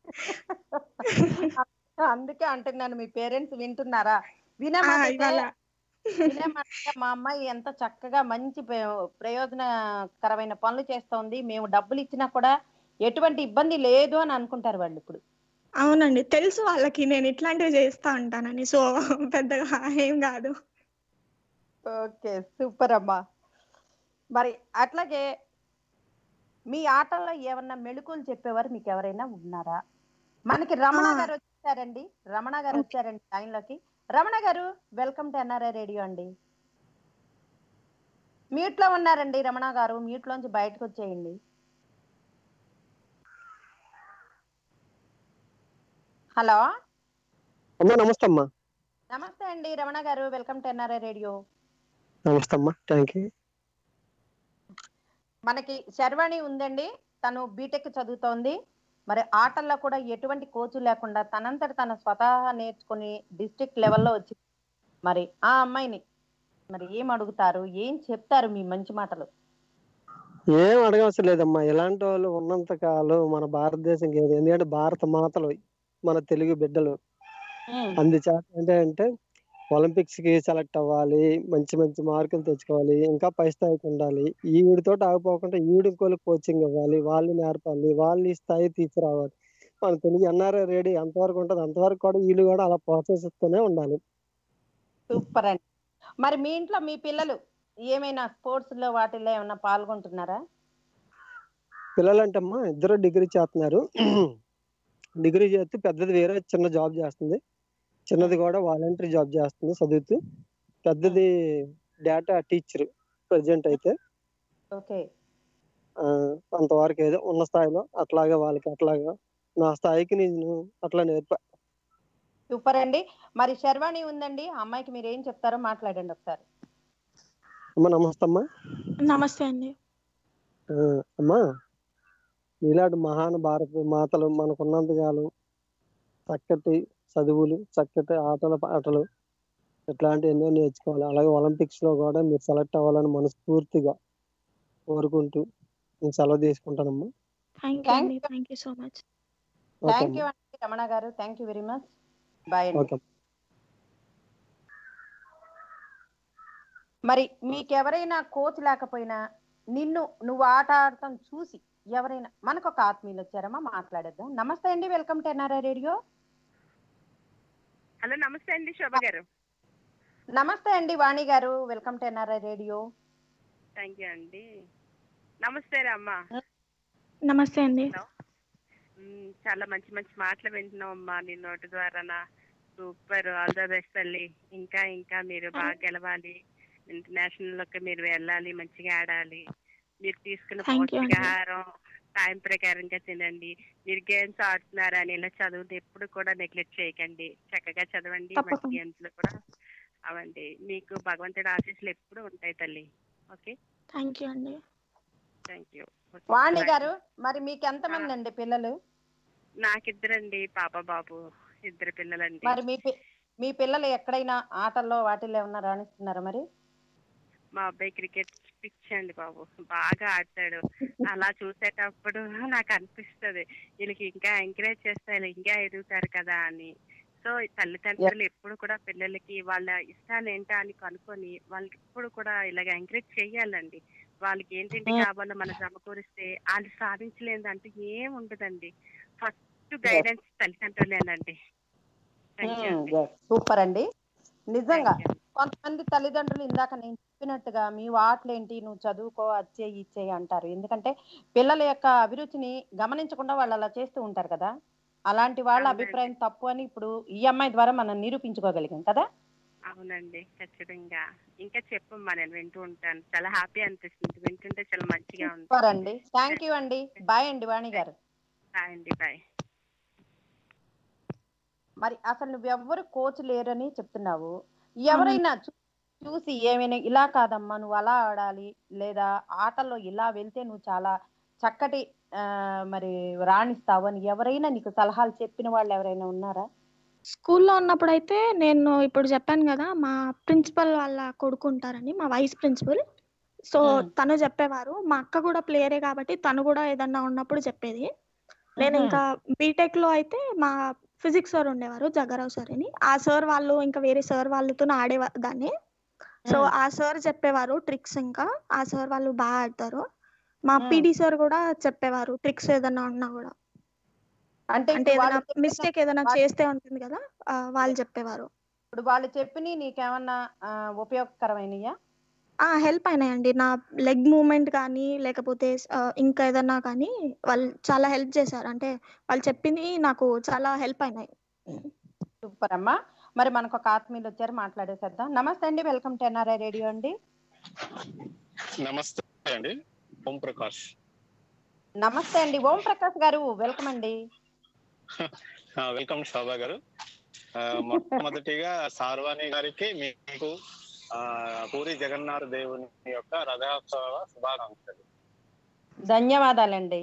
అందుకే అంటున్నాను మీ పేరెంట్స్ వింటున్నారా? ఆ! వినేమాటైతే ఇవాళ వినేమాటైతే మా అమ్మాయి ఎంత చక్కగా మంచి ప ప్రయోజనకరమైన పనులు చేస్తోంది. మేము డబ్బులిచ్చినా కూడా ఎటువంటి ఇబ్బంది లేదు అని అనుకుంటారు వాళ్ళిప్పుడు. అవునండి. తెలుసు వాళ్ళకి నేను ఇట్లాంటివి చేస్తా ఉంటానని. సో, పెద్దగా ఏం గాదు. ఓకే. సూపర్ అమ్మా. మరి అట్లాగే మీ ఆటల్లో ఏమన్నా మెళకువలు చెప్పేవారు మీకెవరైనా ఉన్నారా? మనకి ఆ! రమణ గారొచ్చేసారండి. రమణ ఓకే. గారొచ్చారండి లైన్‌లోకి. రమణ గారు వెల్కమ్ టు ఎన్ఆర్ఐ రేడియో అండి. మ్యూట్‌లో ఉన్నారండి రమణ గారు. మ్యూట్‌లోంచి బయటకొచ్చేయండి. హలో! అమ్మా నమస్తే అమ్మా. నమస్తే అండి రమణ గారు. Welcome to NRI radio. నమస్తే అమ్మా. Thank you. మనకి శర్వాణి ఉందండి. తను బీటెక్ చదువుతోంది. మరి ఆటల్లో కూడా ఎటువంటి కోచ్ లేకుండా తనంతట తను స్వతహా నేర్చుకొని డిస్ట్రిక్ట్ లెవెల్‌లో వచ్చింది. మరి ఆ అమ్మాయిని మరి ఏం అడుగుతారు? ఏం చెప్తారు మీ మంచి మాటలు? ఏం అడగవసరం లేదమ్మా. ఇలాంటోళ్ళు ఉన్నంత కాలం మన భారతదేశం లేదు. ఎందుకంటే భారత మాతలు మన తెలుగు బిడ్డలు. హ్మ్. అందుచేత ఏంటంటే ఒలింపిక్స్‌కి సెలెక్ట్ అవ్వాలి. మంచి మంచి మార్కులు తెచ్చుకోవాలి. ఇంకా పై స్థాయికి ఉండాలి. ఈవిడతోటి ఆగిపోకుండా ఈవిడకోళ్ళకి కోచింగ్ ఇవ్వాలి. వాళ్ళు నేర్పాలి. వాళ్ళు ఈ స్థాయికి తీసుకురావాలి. మన తెలుగు ఎన్ఆర్ఐ రేడియో ఎంతవరకు ఉంటదో అంతవరకు కూడా ఈళ్ళు కూడా అలా ప్రోత్సహిస్తూనే ఉండాలి. సూపర్ అండి. మరి మీ ఇంట్లో మీ పిల్లలు ఏమైనా స్పోర్ట్స్‌లో వాటిల్లో ఏమన్నా పాల్గొంటున్నారా? పిల్లలంటే అమ్మా ఇద్దరు డిగ్రీ చేత్తన్నారు. డిగ్రీ చేత్తూ పెద్దది వేరే చిన్న జాబ్ చేస్తుంది. చిన్నది హ్మ్. కూడా వాలంటరీ జాబ్ చేస్తుంది చదువుతూ. హ్మ్. పెద్దది డేటా టీచర్ ప్రెజెంట్ హ్మ్. అయితే. ఓకే. ఆ! అంతవరకు ఏదో ఉన్న స్థాయిలో అట్లాగా వాళ్ళకి అట్లాగా నా స్థాయికి నేను అట్లా నేర్పా. సూపర్ అండి. మరి శర్వాణి ఉందండి. ఆ అమ్మాయికి మీరేం చెప్తారో మాట్లాడండి ఒకసారి. అమ్మ నమస్తే అమ్మా. నమస్తే అండి. ఆ! అమ్మా నీలాంటి మహాన భారత మాతలు మనకున్నంత కాలం చక్కటి చదువులు, చక్కటి ఆటల పాటలు ఇట్లాంటివి ఎన్నో నేర్చుకోవాలి. అలాగే ఒలింపిక్స్‌లో కూడా మీరు సెలెక్ట్ అవ్వాలని మనస్ఫూర్తిగా కోరుకుంటూ నేను సెలవు తీసుకుంటానమ్మా. థాంక్ యూ థాంక్ అండి. You. Thank you so much. Okay thank అమ్మా. యూ అండి రమణ గారు. Thank you very much. Bye అండి. ఓకే. మరి మీకెవరైనా కోచ్ లేకపోయినా నిన్ను నువ్వు ఆట ఆడటం చూసి ఎవరైనా మనకొక ఆత్మీయులొచ్చారమ్మా మాట్లాడేద్దాం. నమస్తే అండి. Welcome to NRI radio. Hello నమస్తే అండి శోభ గారు. నమస్తే అండి వాణి గారు. Welcome to NRI radio. Thank you అండి. నమస్తే రా అమ్మా. నమస్తే అండి. హలో. మ్, చాలా మంచి మంచి మాటలు వింటున్నాం అమ్మా నీ నోటి ద్వారానా. సూపర్, ఆల్ ద బెస్ట్ తల్లి. ఇంకా ఇంకా మీరు బాగా గెలవాలి. ఇంటర్నేషనల్ లోకి మీరు వెళ్ళాలి, మంచిగా ఆడాలి. మీరు తీసుకున్న థాంక్ యూ అండి. పౌష్టికాహారం టైం ప్రకారంగా తినండి. మీరు గేమ్స్ ఆడుతున్నారని ఇలా చదువుని ఎప్పుడు కూడా నెగ్లెక్ట్ చేయకండి. చక్కగా చదవండి, మంచి తప్పకుండా. గేమ్స్ లో కూడా అవండి. మీకు భగవంతుడి ఆశీస్సులు ఎప్పుడు ఉంటాయి తల్లి. ఓకే, థ్యాంక్ యూ అండి. Thank you. వాణి గారు, మరి మీకు ఎంతమంది అండి పిల్లలు? నాకిద్దరండి, పాప బాబు, ఇద్దరు పిల్లలండి. మరి మీ పి- మీ పిల్లలు ఎక్కడైనా ఆటల్లో వాటిల్లో ఏమన్నా రాణిస్తున్నారా మరి? మా అబ్బాయి క్రికెట్ పిచ్చి అండి బాబు, బాగా ఆడతాడు. అలా చూసేటప్పుడు నాకు అనిపిస్తది వీళ్ళకి ఇంకా ఎంకరేజ్ చేస్తే వీళ్ళు ఇంకా ఎదుగుతారు కదా అని. సో తల్లిదండ్రులు ఎప్పుడు కూడా పిల్లలకి వాళ్ళ ఇష్టాలు ఏంటా అని కనుక్కొని వాళ్ళకి ఎప్పుడు కూడా ఇలాగ ఎంకరేజ్ చెయ్యాలండి. వాళ్ళకి ఏంటంటే కావాలో మనం సమకూరిస్తే వాళ్ళు సాధించలేదంటూ ఏం ఉండదండి. ఫస్ట్ గైడెన్స్ తల్లిదండ్రులేనండి. థ్యాంక్ యూ అండి. సూపర్ అండి. నిజంగా Thank you. కొంతమంది తల్లిదండ్రులు ఇందాక నేను చెప్పినట్టుగా మీ వాటలేంటి, నువ్వు చదువుకో, అచ్చేయి ఇచ్చేయి అంటారు. ఎందుకంటే పిల్లల యొక్క అభిరుచిని గమనించకుండా వాళ్ళు అలా చేస్తూ ఉంటారు కదా. అలాంటి వాళ్ళ అవునండి. అభిప్రాయం తప్పు అని ఇప్పుడు ఈ అమ్మాయి ద్వారా మనం నిరూపించుకోగలిగాం కదా. అవునండి, ఖచ్చితంగా. ఇంకా చెప్పమ్మా, నేను వింటూ ఉంటాను. చాలా హ్యాపీ అనిపిస్తుంది వింటుంటే, చాలా మంచిగా ఉంది. సూపర్ అండి. థ్యాంక్ యూ అండి. బాయ్ అండి వాణి గారు. బాయ్ అండి, బాయ్. మరి అసలు నువ్వెవ్వరు కోచ్ లేరని చెప్తున్నావు. ఎవరైనా చూ- చూసి ఏమైనా ఇలా కాదమ్మా నువ్వు అలా ఆడాలి, లేదా ఆటల్లో ఇలా వెళ్తే నువ్వు చాలా చక్కటి ఆ, మరి రాణిస్తావు అని ఎవరైనా నీకు సలహాలు చెప్పిన వాళ్ళు ఎవరైనా ఉన్నారా? స్కూల్లో ఉన్నప్పుడైతే నేను ఇప్పుడు చెప్పాను కదా, మా ప్రిన్సిపల్ వాళ్ళ కొడుకు ఉంటారని, మా వైస్ ప్రిన్సిపల్. సో మ్మ్. తను చెప్పేవారు. మా అక్క కూడా ప్లేయరే కాబట్టి తను కూడా ఏదన్నా ఉన్నప్పుడు చెప్పేది. నేను మ్హూ. ఇంకా బీటెక్ లో అయితే మా ఫిజిక్స్ సార్ ఉండేవారు, జగ్గారావు సార్ అని. ఆ సార్ వాళ్ళు ఇంకా వేరే సార్ వాళ్ళతో ఆడేదాన్ని. సో మ్మ్. ఆ సార్ చెప్పేవారు ట్రిక్స్. ఇంకా ఆ సార్ వాళ్ళు బాగా ఆడతారు. మా మ్మ్. పీడి సార్ కూడా చెప్పేవారు ట్రిక్స్ ఏదన్నా ఉన్నా కూడా. అంటే అంటే ఇప్పుడు ఏదైనా వాళ్ళు చెప్పిన మిస్టేక్ ఏదైనా వాళ్ళు- చేస్తే ఉంటుంది కదా, ఆ, వాళ్ళు చెప్పేవారు. ఇప్పుడు వాళ్ళు చెప్పినవి నీకేమన్నా ఆ, ఉపయోగకరమైనయా? ఆ హెల్ప్ అయినాయండి. నా లెగ్ మూమెంట్ కానీ లేకపోతే ఆ, ఇంకా ఏదన్నా కానీ వాళ్ళు చాలా హెల్ప్ చేశారు. అంటే వాళ్ళు చెప్పింది నాకు చాలా హెల్ప్ అయినాయి. సూపర్ అమ్మా. మరి మనకు ఒక ఆత్మీయులు వచ్చారు, మాట్లాడేసేద్దాం. నమస్తే అండి, వెల్కమ్ టు ఎన్ఆర్ఐ రేడియో అండి. నమస్తే అండి, ఓం ప్రకాష్. నమస్తే అండి, ఓం ప్రకాష్ గారు, వెల్కమ్ అండి. ఆ, వెల్కమ్ శోభా గారు. ఆ, మొట్టమొదటిగా సార్వాణి గారికి మీకు ఆ పూరి జగన్నాథ దేవుని యొక్క రథోత్సవ శుభాకాంక్షలు. ధన్యవాదాలండి.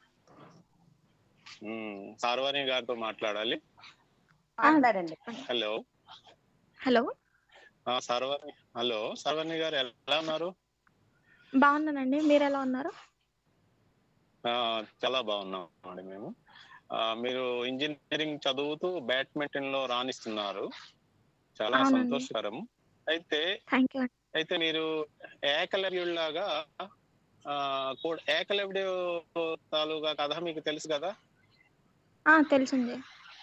ఉమ్, సార్వాణి గారితో మాట్లాడాలి. మాట్లాడండి. హలో. హలో, ఆ, సార్వాణి హలో సార్వాణి గారు ఎలా ఉన్నారు? బాగున్నానండి. మీరు ఎలా ఉన్నారు? ఆ, చాలా బాగున్నాం అండి మేము. ఆ, మీరు ఇంజనీరింగ్ చదువుతూ బ్యాడ్మింటన్ లో రాణిస్తున్నారు, చాలా అవునండి. సంతోషకరం. అయితే థ్యాంక్ యూ అండి. అయితే మీరు ఏకలవ్యుల్లాగా ఆ కూడా ఏకలవ్యుడు తాలూగా కథ మీకు తెలుసు కదా. ఆ, తెలుసండి.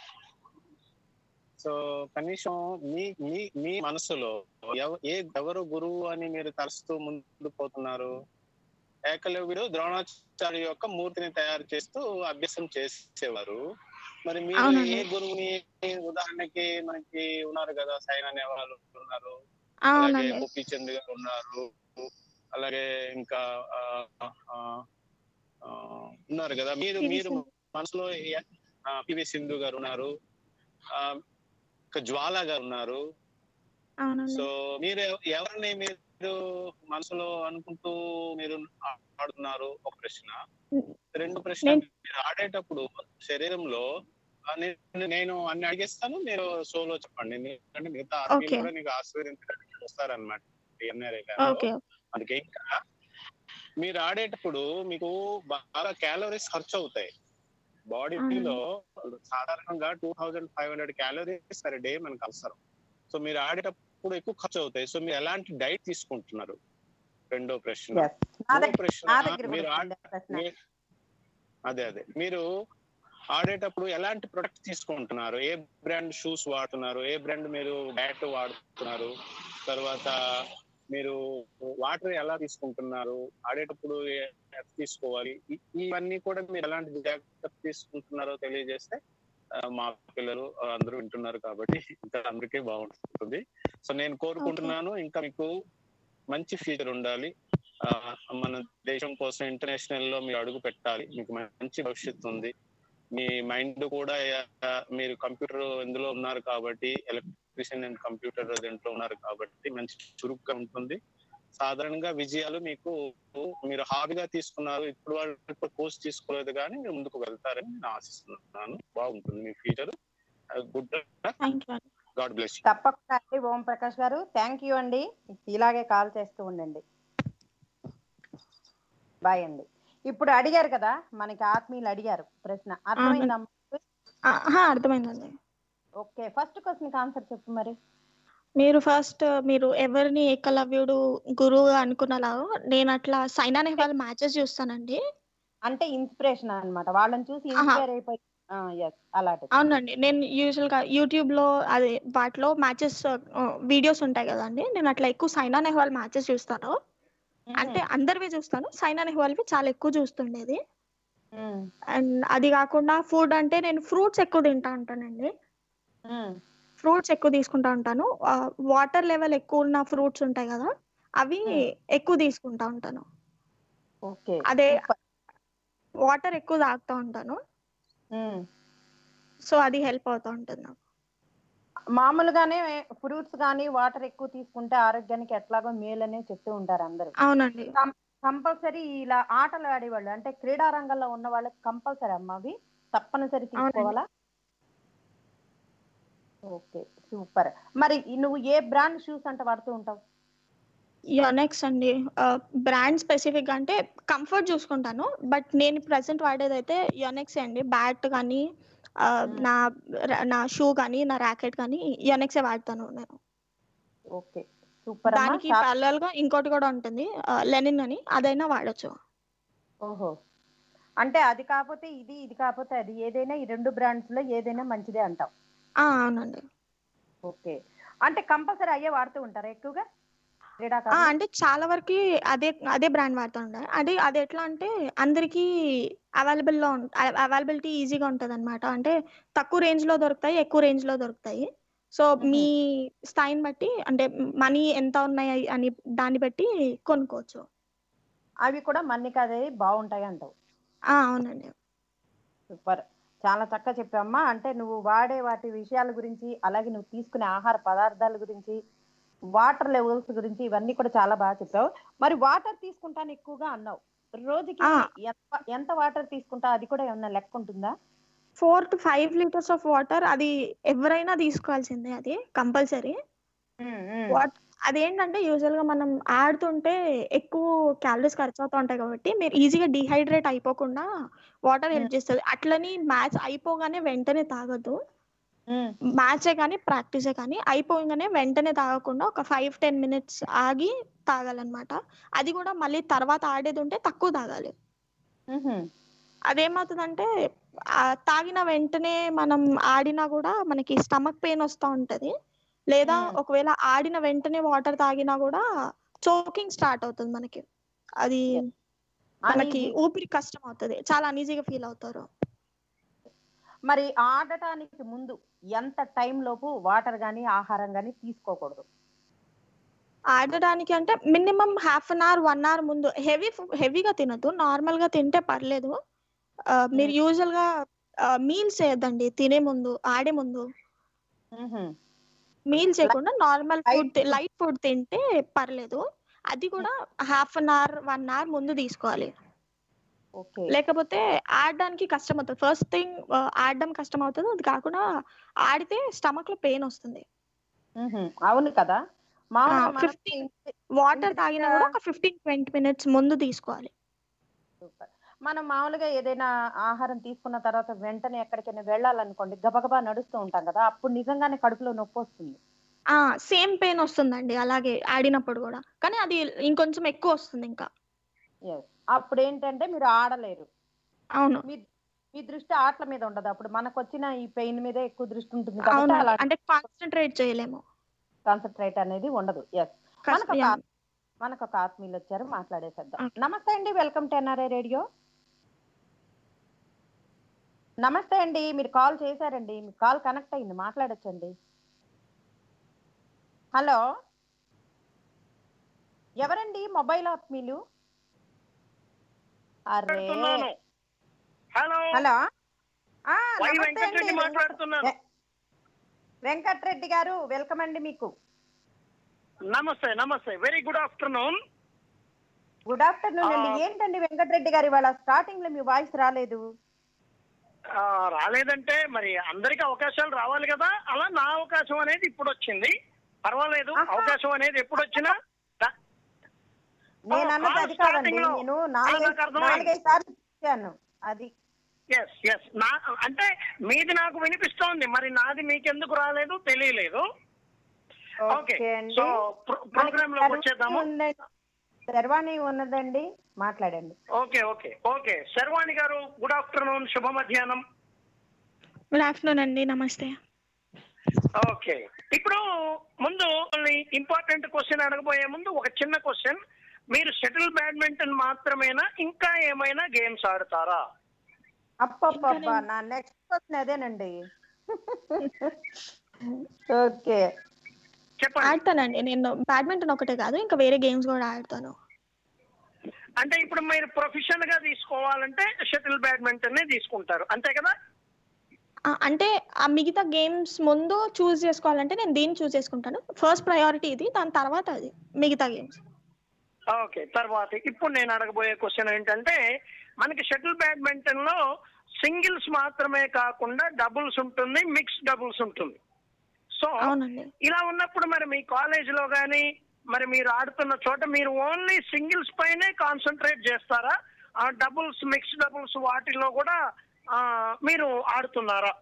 సో కనీసం మీ మీ మీ మనసులో ఎవ- ఏ ఎవరు గురువు అని మీరు తలుస్తూ ముందుకు పోతున్నారు? ఏకలవ్యుడు ద్రోణాచార్య యొక్క మూర్తిని తయారు చేస్తూ అభ్యాసం చేసేవారు. మరి మీరు అవునండి. ఏ గురువుని, ఉదాహరణకి మనకి ఉన్నారు కదా, సైనా నెహ్వాల్ ఉన్నారు, ఆ, అలాగే అవునండి. గోపీచంద్ గారు ఉన్నారు, అలాగే ఇంకా ఆ, ఆ, ఆ, ఉన్నారు కదా. మీరు పివి మీరు సింధు. మనసులో ఏ- ఆ, పివి సింధు గారు ఉన్నారు, ఆ, ఇంకా జ్వాల గారు ఉన్నారు. అవునండి. సో మీరు ఎవ- ఎవరిని మీరు మనసులో అనుకుంటూ మీరు ఆ- ఆడుతున్నారు? ఒక ప్రశ్న. రెండు ప్రశ్న, నేను మీరు ఆడేటప్పుడు శరీరంలో ఆ, నేను నేను అన్ని అడిగేస్తాను, మీరు సోలో చెప్పండి. ఎందుకంటే మిగతా ఆత్మీయులు ఓకే కూడా నీకు ఆశీర్వదించడానికి వస్తారనమాట ఎన్ఆర్ఐ గారిలో. ఓకే అందుకే ఇంకా మీరు ఆడేటప్పుడు మీకు బాగా క్యాలరీస్ ఖర్చు అవుతాయి. బాడీలో సాధారణంగా two thousand five hundred calories per day మనకు అవసరం. సో మీరు ఆడేటప్పుడు ఎక్కువ ఖర్చు అవుతాయి. సో మీరు ఎలాంటి డైట్ తీసుకుంటున్నారు? రెండో ప్రశ్న. Yes. నా మూడో దగ్గర ప్రశ్న, నా దగ్గర మీరు కూడా ఆ- ఉంది ఆ ప్రశ్న. మీ- అదే అదే మీరు ఆడేటప్పుడు ఎలాంటి ప్రొడక్ట్ తీసుకుంటున్నారు? ఏ బ్రాండ్ షూస్ వాడుతున్నారు? ఏ బ్రాండ్ మీరు బ్యాట్ వాడుతున్నారు? తర్వాత మీరు వాటర్ ఎలా తీసుకుంటున్నారు? ఆడేటప్పుడు ఏ- ఎలా తీసుకోవాలి? ఇ- ఇవన్నీ కూడా మీరు ఎలాంటి జాగ్రత్త తీసుకుంటున్నారో తెలియజేస్తే ఆ, మా పిల్లలు ఆ, అందరూ వింటున్నారు కాబట్టి ఇంకా అందరికీ బాగుంటుంది. సో నేను కోరుకుంటున్నాను ఇంకా మీకు మంచి ఫ్యూచర్ ఉండాలి. ఆ, మన దేశం కోసం ఇంటర్నేషనల్ లో మీరు అడుగు పెట్టాలి. మీకు మంచి భవిష్యత్తు ఉంది. మీ మైండ్ కూడా ఆ, మీరు కంప్యూటర్ ఇందులో ఉన్నారు కాబట్టి, ఎలక్ట్రీషియన్ అండ్ కంప్యూటర్ దీంట్లో ఉన్నారు కాబట్టి మంచి చురుగ్గా ఉంటుంది. సాధారణంగా విజయాలు మీకు మీరు హాబీగా తీసుకున్నారు, ఇప్పుడు వాళ్ళు కోర్స్ తీసుకోలేదు కానీ మీరు ముందుకు వెళ్తారని నేను ఆశిస్తున్నాను. బాగుంటుంది మీ ఫ్యూచర్. గుడ్ థ్యాంక్ యూ అండి. God bless you. తప్పకుండా అండి ఓం ప్రకాష్ గారు, థ్యాంక్ యూ అండి. ఇలాగే కాల్ చేస్తూ ఉండండి. బాయ్ అండి. ఇప్పుడు అడిగారు కదా, మనకి ఆత్మీయులు అడిగారు ప్రశ్న, అర్థమైందా? ఆహా, అర్థమైందండి. ఓకే, ఫస్ట్ క్వశ్చన్ ఆన్సర్ చెప్పు మరి. మీరు ఫస్ట్ మీరు ఎవరిని ఏకలవ్యుడు గురువుగా అనుకున్నలాగా నేను అట్లా సైనా నెహ్వాల్ మ్యాచెస్ చూస్తానండి. అంటే ఇన్స్పిరేషన్ అన్నమాట, వాళ్ళని చూసి ఆహా. ఇన్స్పైర్ అయిపోయి. ఎస్, అలాంటి. అవునండి, నేను యూజువల్ గా యూట్యూబ్ లో అదే వాటిలో మ్యాచెస్ వీడియోస్ ఉంటాయి కదండి, నేను అట్లా ఎక్కువ సైనా నెహ్వాల్ మ్యాచెస్ చూస్తాను. అంటే అందరివి చూస్తాను, సైనా నెహ్వాల్వి చాలా ఎక్కువ చూస్తుండేది. అండ్ అది కాకుండా ఫుడ్ అంటే నేను ఫ్రూట్స్ ఎక్కువ తింటా ఉంటానండి. ఫ్రూట్స్ ఎక్కువ తీసుకుంటా ఉంటాను. వాటర్ లెవెల్ ఎక్కువ ఉన్న ఫ్రూట్స్ ఉంటాయి కదా, అవి ఎక్కువ తీసుకుంటా ఉంటాను. ఓకే, అదే వాటర్ ఎక్కువ తాగుతూ ఉంటాను. సో అది హెల్ప్ అవుతూ ఉంటుంది నాకు. మామూలుగానే ఫ్రూట్స్ కానీ వాటర్ ఎక్కువ తీసుకుంటే ఆరోగ్యానికి ఎట్లాగో మేలనే చెప్తూ ఉంటారు అందరూ. అవునండి. కంపల్సరీ ఇలా ఆటలు ఆడేవాళ్ళు అంటే క్రీడా రంగంలో ఉన్న వాళ్ళకి కంపల్సరీ అమ్మా అవి తప్పనిసరి తీసుకోవాలా? Okay, super. మరి నువ్వు ఏ బ్రాండ్ షూస్ అంటే వాడుతూ ఉంటావు? యోనెక్స్ అండి. బ్రాండ్ స్పెసిఫిక్ అంటే కంఫర్ట్ చూసుకుంటాను, బట్ నేను ప్రెసెంట్ వాడేది అయితే యోనెక్స్ అండి. బ్యాట్ కానీ నా నా షూ కానీ నా ర్యాకెట్ కానీ యోనెక్సే వాడతాను నేను. Okay, super. దానికి ప్యారలల్ గా ఇంకోటి కూడా ఉంటుంది, లెనిన్ అని, అదైనా వాడచ్చు. ఓహో, అంటే అది కాకపోతే ఇది, ఇది కాకపోతే అది, ఏదైనా ఈ రెండు బ్రాండ్స్ లో ఏదైనా మంచిదే అంటావు? అవునండి. ఓకే, అంటే కంపల్సరీ అయ్యే వాడుతూ ఉంటారా ఎక్కువగా? అంటే చాలా వరకు అదే అదే బ్రాండ్ వాడుతూ ఉంటారు. అది అది ఎట్లా అంటే అందరికీ అవైలబుల్ లో అవైలబిలిటీ ఈజీగా ఉంటుంది అనమాట. అంటే తక్కువ రేంజ్ లో దొరుకుతాయి, ఎక్కువ రేంజ్ లో దొరుకుతాయి. సో మీ స్థాయిని బట్టి, అంటే మనీ ఎంత ఉన్నాయి అని దాన్ని బట్టి కొనుక్కోవచ్చు. అవి కూడా మన్నిక అదే బాగుంటాయి అంటావు? అవునండి. సూపర్, చాలా చక్కగా చెప్పామ్మా. అంటే నువ్వు వాడే వాటి విషయాల గురించి, అలాగే నువ్వు తీసుకునే ఆహార పదార్థాల గురించి, వాటర్ లెవెల్స్ గురించి, ఇవన్నీ కూడా చాలా బాగా చెప్పావు. మరి వాటర్ తీసుకుంటాను ఎక్కువగా అన్నావు, రోజుకి ఎంత ఎంత వాటర్ తీసుకుంటా, అది కూడా ఏమన్నా లెక్క ఉంటుందా? Four to five litres of water, అది ఎవరైనా తీసుకోవాల్సిందే, అది కంపల్సరీ. వాట్ అదేంటంటే యూజువల్ గా మనం ఆడుతుంటే ఎక్కువ క్యాలరీస్ ఖర్చు అవుతూ ఉంటాయి కాబట్టి మీరు ఈజీగా డిహైడ్రేట్ అయిపోకుండా వాటర్ హెల్ప్ చేస్తుంది. అట్లని మ్యాచ్ అయిపోగానే వెంటనే తాగొద్దు. మ్యాచే కానీ ప్రాక్టీసే కానీ అయిపోగానే వెంటనే తాగకుండా ఒక ఫైవ్ టెన్ మినిట్స్ ఆగి తాగాలన్నమాట. అది కూడా మళ్ళీ తర్వాత ఆడేది ఉంటే తక్కువ తాగాలి. అదేమవుతుందంటే తాగిన వెంటనే మనం ఆడినా కూడా మనకి స్టమక్ పెయిన్ వస్తూ ఉంటది, లేదా ఒకవేళ ఆడిన వెంటనే వాటర్ తాగినా కూడా చోకింగ్ స్టార్ట్ అవుతుంది మనకి. అది మనకి ఊపిరి కష్టం అవుతుంది, చాలా అన్ఈజీగా ఫీల్ అవుతారు. మరి ఆడటానికి ముందు ఎంత టైం లోపు వాటర్ గానీ ఆహారం గానీ తీసుకోకూడదు? ఆడడానికి అంటే minimum half an hour one hour ముందు. హెవీ హెవీగా తినద్దు, నార్మల్ గా తింటే పర్లేదు. మీరు యూజువల్ గా మీల్స్ చేయొద్దండి తినే ముందు, ఆడే ముందు మీల్ చేయకుండా నార్మల్ ఫుడ్, లైట్ ఫుడ్ తింటే పర్లేదు. అది కూడా half an hour one hour ముందు తీసుకోవాలి. లేకపోతే ఆడడానికి కష్టం అవుతుంది. ఫస్ట్ థింగ్ ఆడడం కష్టం అవుతుంది, అది కాకుండా ఆడితే స్టమక్ లో పెయిన్ వస్తుంది. అవును కదా. వాటర్ తాగినా కూడా ఒక ఫిఫ్టీన్ ట్వంటీ మినిట్స్ ముందు తీసుకోవాలి. మనం మామూలుగా ఏదైనా ఆహారం తీసుకున్న తర్వాత వెంటనే ఎక్కడికైనా వెళ్ళాలనుకోండి, గబగబా నడుస్తూ ఉంటాం కదా, అప్పుడు నిజంగానే కడుపులో నొప్పి వస్తుంది. సేమ్ పెయిన్ వస్తుందండి అలాగే ఆడినప్పుడు కూడా, కానీ అది ఇంకొంచెం ఎక్కువ వస్తుంది ఇంకా. అప్పుడు ఏంటంటే మీరు ఆడలేరు. అవును, మీ దృష్టి ఆటల మీద ఉండదు, అప్పుడు మనకు వచ్చిన ఈ పెయిన్ మీద ఎక్కువ దృష్టి ఉంటుంది కాబట్టి అలా అంటే కాన్సన్ట్రేట్ చేయలేము, కాన్సన్ట్రేట్ అనేది ఉండదు. ఎస్, మనకు ఒక మనకు ఒక ఆత్మీయులు వచ్చారు, మాట్లాడేసేద్దాం. నమస్తే అండి, వెల్కమ్ టు ఎన్ఆర్ఐ రేడియో. నమస్తే అండి, మీరు కాల్ చేశారండి, మీ కాల్ కనెక్ట్ అయింది, మాట్లాడొచ్చండి. హలో ఎవరండి మొబైల్ ఆత్మీయులు? అరే హలో హలో ఆ, వై నమస్తే వెంకటరెడ్డి అండి. మాట్లాడుతున్నాను. వె- వెంకట్రెడ్డి గారు వెల్కమ్ అండి మీకు. నమస్తే నమస్తే very good afternoon. Good afternoon అండి. ఆ. ఏంటండి వెంకట్రెడ్డి గారు ఇవాళ స్టార్టింగ్ లో మీ వాయిస్ రాలేదు? ఆ, రాలేదంటే మరి అందరికి అవకాశాలు రావాలి కదా, అలా నా అవకాశం అనేది ఇప్పుడు వచ్చింది. పర్వాలేదు, ఆహా. అవకాశం అనేది ఎప్పుడు వచ్చినా దా- నేను ఆ, అన్నది కాల్ అది కాదండి. స్టార్టింగ్ లో నేను నాకు నాలుగైదు అర్థమైంది. నాలుగైదు సార్లు ఇచ్చాను అది. ఎస్ ఎస్ నా అంటే మీది నాకు వినిపిస్తోంది, మరి నాది మీకెందుకు రాలేదు తెలియలేదు. ఓకే, ఓకే అండి. సో ప్రోగ్రామ్ లోకి వచ్చేద్దాము. ఉందండి. శర్వాణి ఉన్నదండి, మాట్లాడండి. ఓకే ఓకే ఓకే శర్వాణి గారు గుడ్ ఆఫ్టర్నూన్, శుభ మధ్యాహ్నం. గుడ్ ఆఫ్టర్నూన్ అండి, నమస్తే. ఓకే, ఇప్పుడు ముందు ఇంపార్టెంట్ క్వశ్చన్ అడగబోయే ముందు ఒక చిన్న క్వశ్చన్. మీరు షటిల్ బ్యాడ్మింటన్ మాత్రమేనా, ఇంకా ఏమైనా గేమ్స్ ఆడతారా? అప్పప్పబ్బా, నా నెక్స్ట్ క్వశ్చన్ అదేనండి. ఓకే, చెప్పండి. ఆడతానండి నేను. బ్యాడ్మింటన్ ఒకటే కాదు, ఇంకా వేరే గేమ్స్ కూడా ఆడతాను. అంటే ఇప్పుడు మీరు ప్రొఫెషన్ గా తీసుకోవాలంటే షటిల్ బ్యాడ్మింటన్ నే తీసుకుంటారు, అంతే కదా? ఆ, అంటే ఆ మిగతా గేమ్స్ ముందు చూస్ చేసుకోవాలంటే నేను దీన్ని చూస్ చేసుకుంటాను. ఫస్ట్ ప్రయారిటీ ఇది, దాని తర్వాత అది మిగతా గేమ్స్. ఓకే, తర్వాత ఇప్పుడు నేను అడగబోయే క్వశ్చన్ ఏంటంటే, మనకి షటిల్ బ్యాడ్మింటన్ లో సింగిల్స్ మాత్రమే కాకుండా డబుల్స్ ఉంటుంది, మిక్స్ డబుల్స్ ఉంటుంది. సో అవునండి. ఇలా ఉన్నప్పుడు మరి మీ కాలేజ్ లో గానీ మరి మీరు ఆడుతున్న చోట మీరు ఓన్లీ సింగిల్స్ పైనే కాన్సన్ట్రేట్ చేస్తారా, ఆ డబుల్స్ మిక్స్ డబుల్స్ వాటిల్లో కూడా ఆ మీరు ఆడుతున్నారా?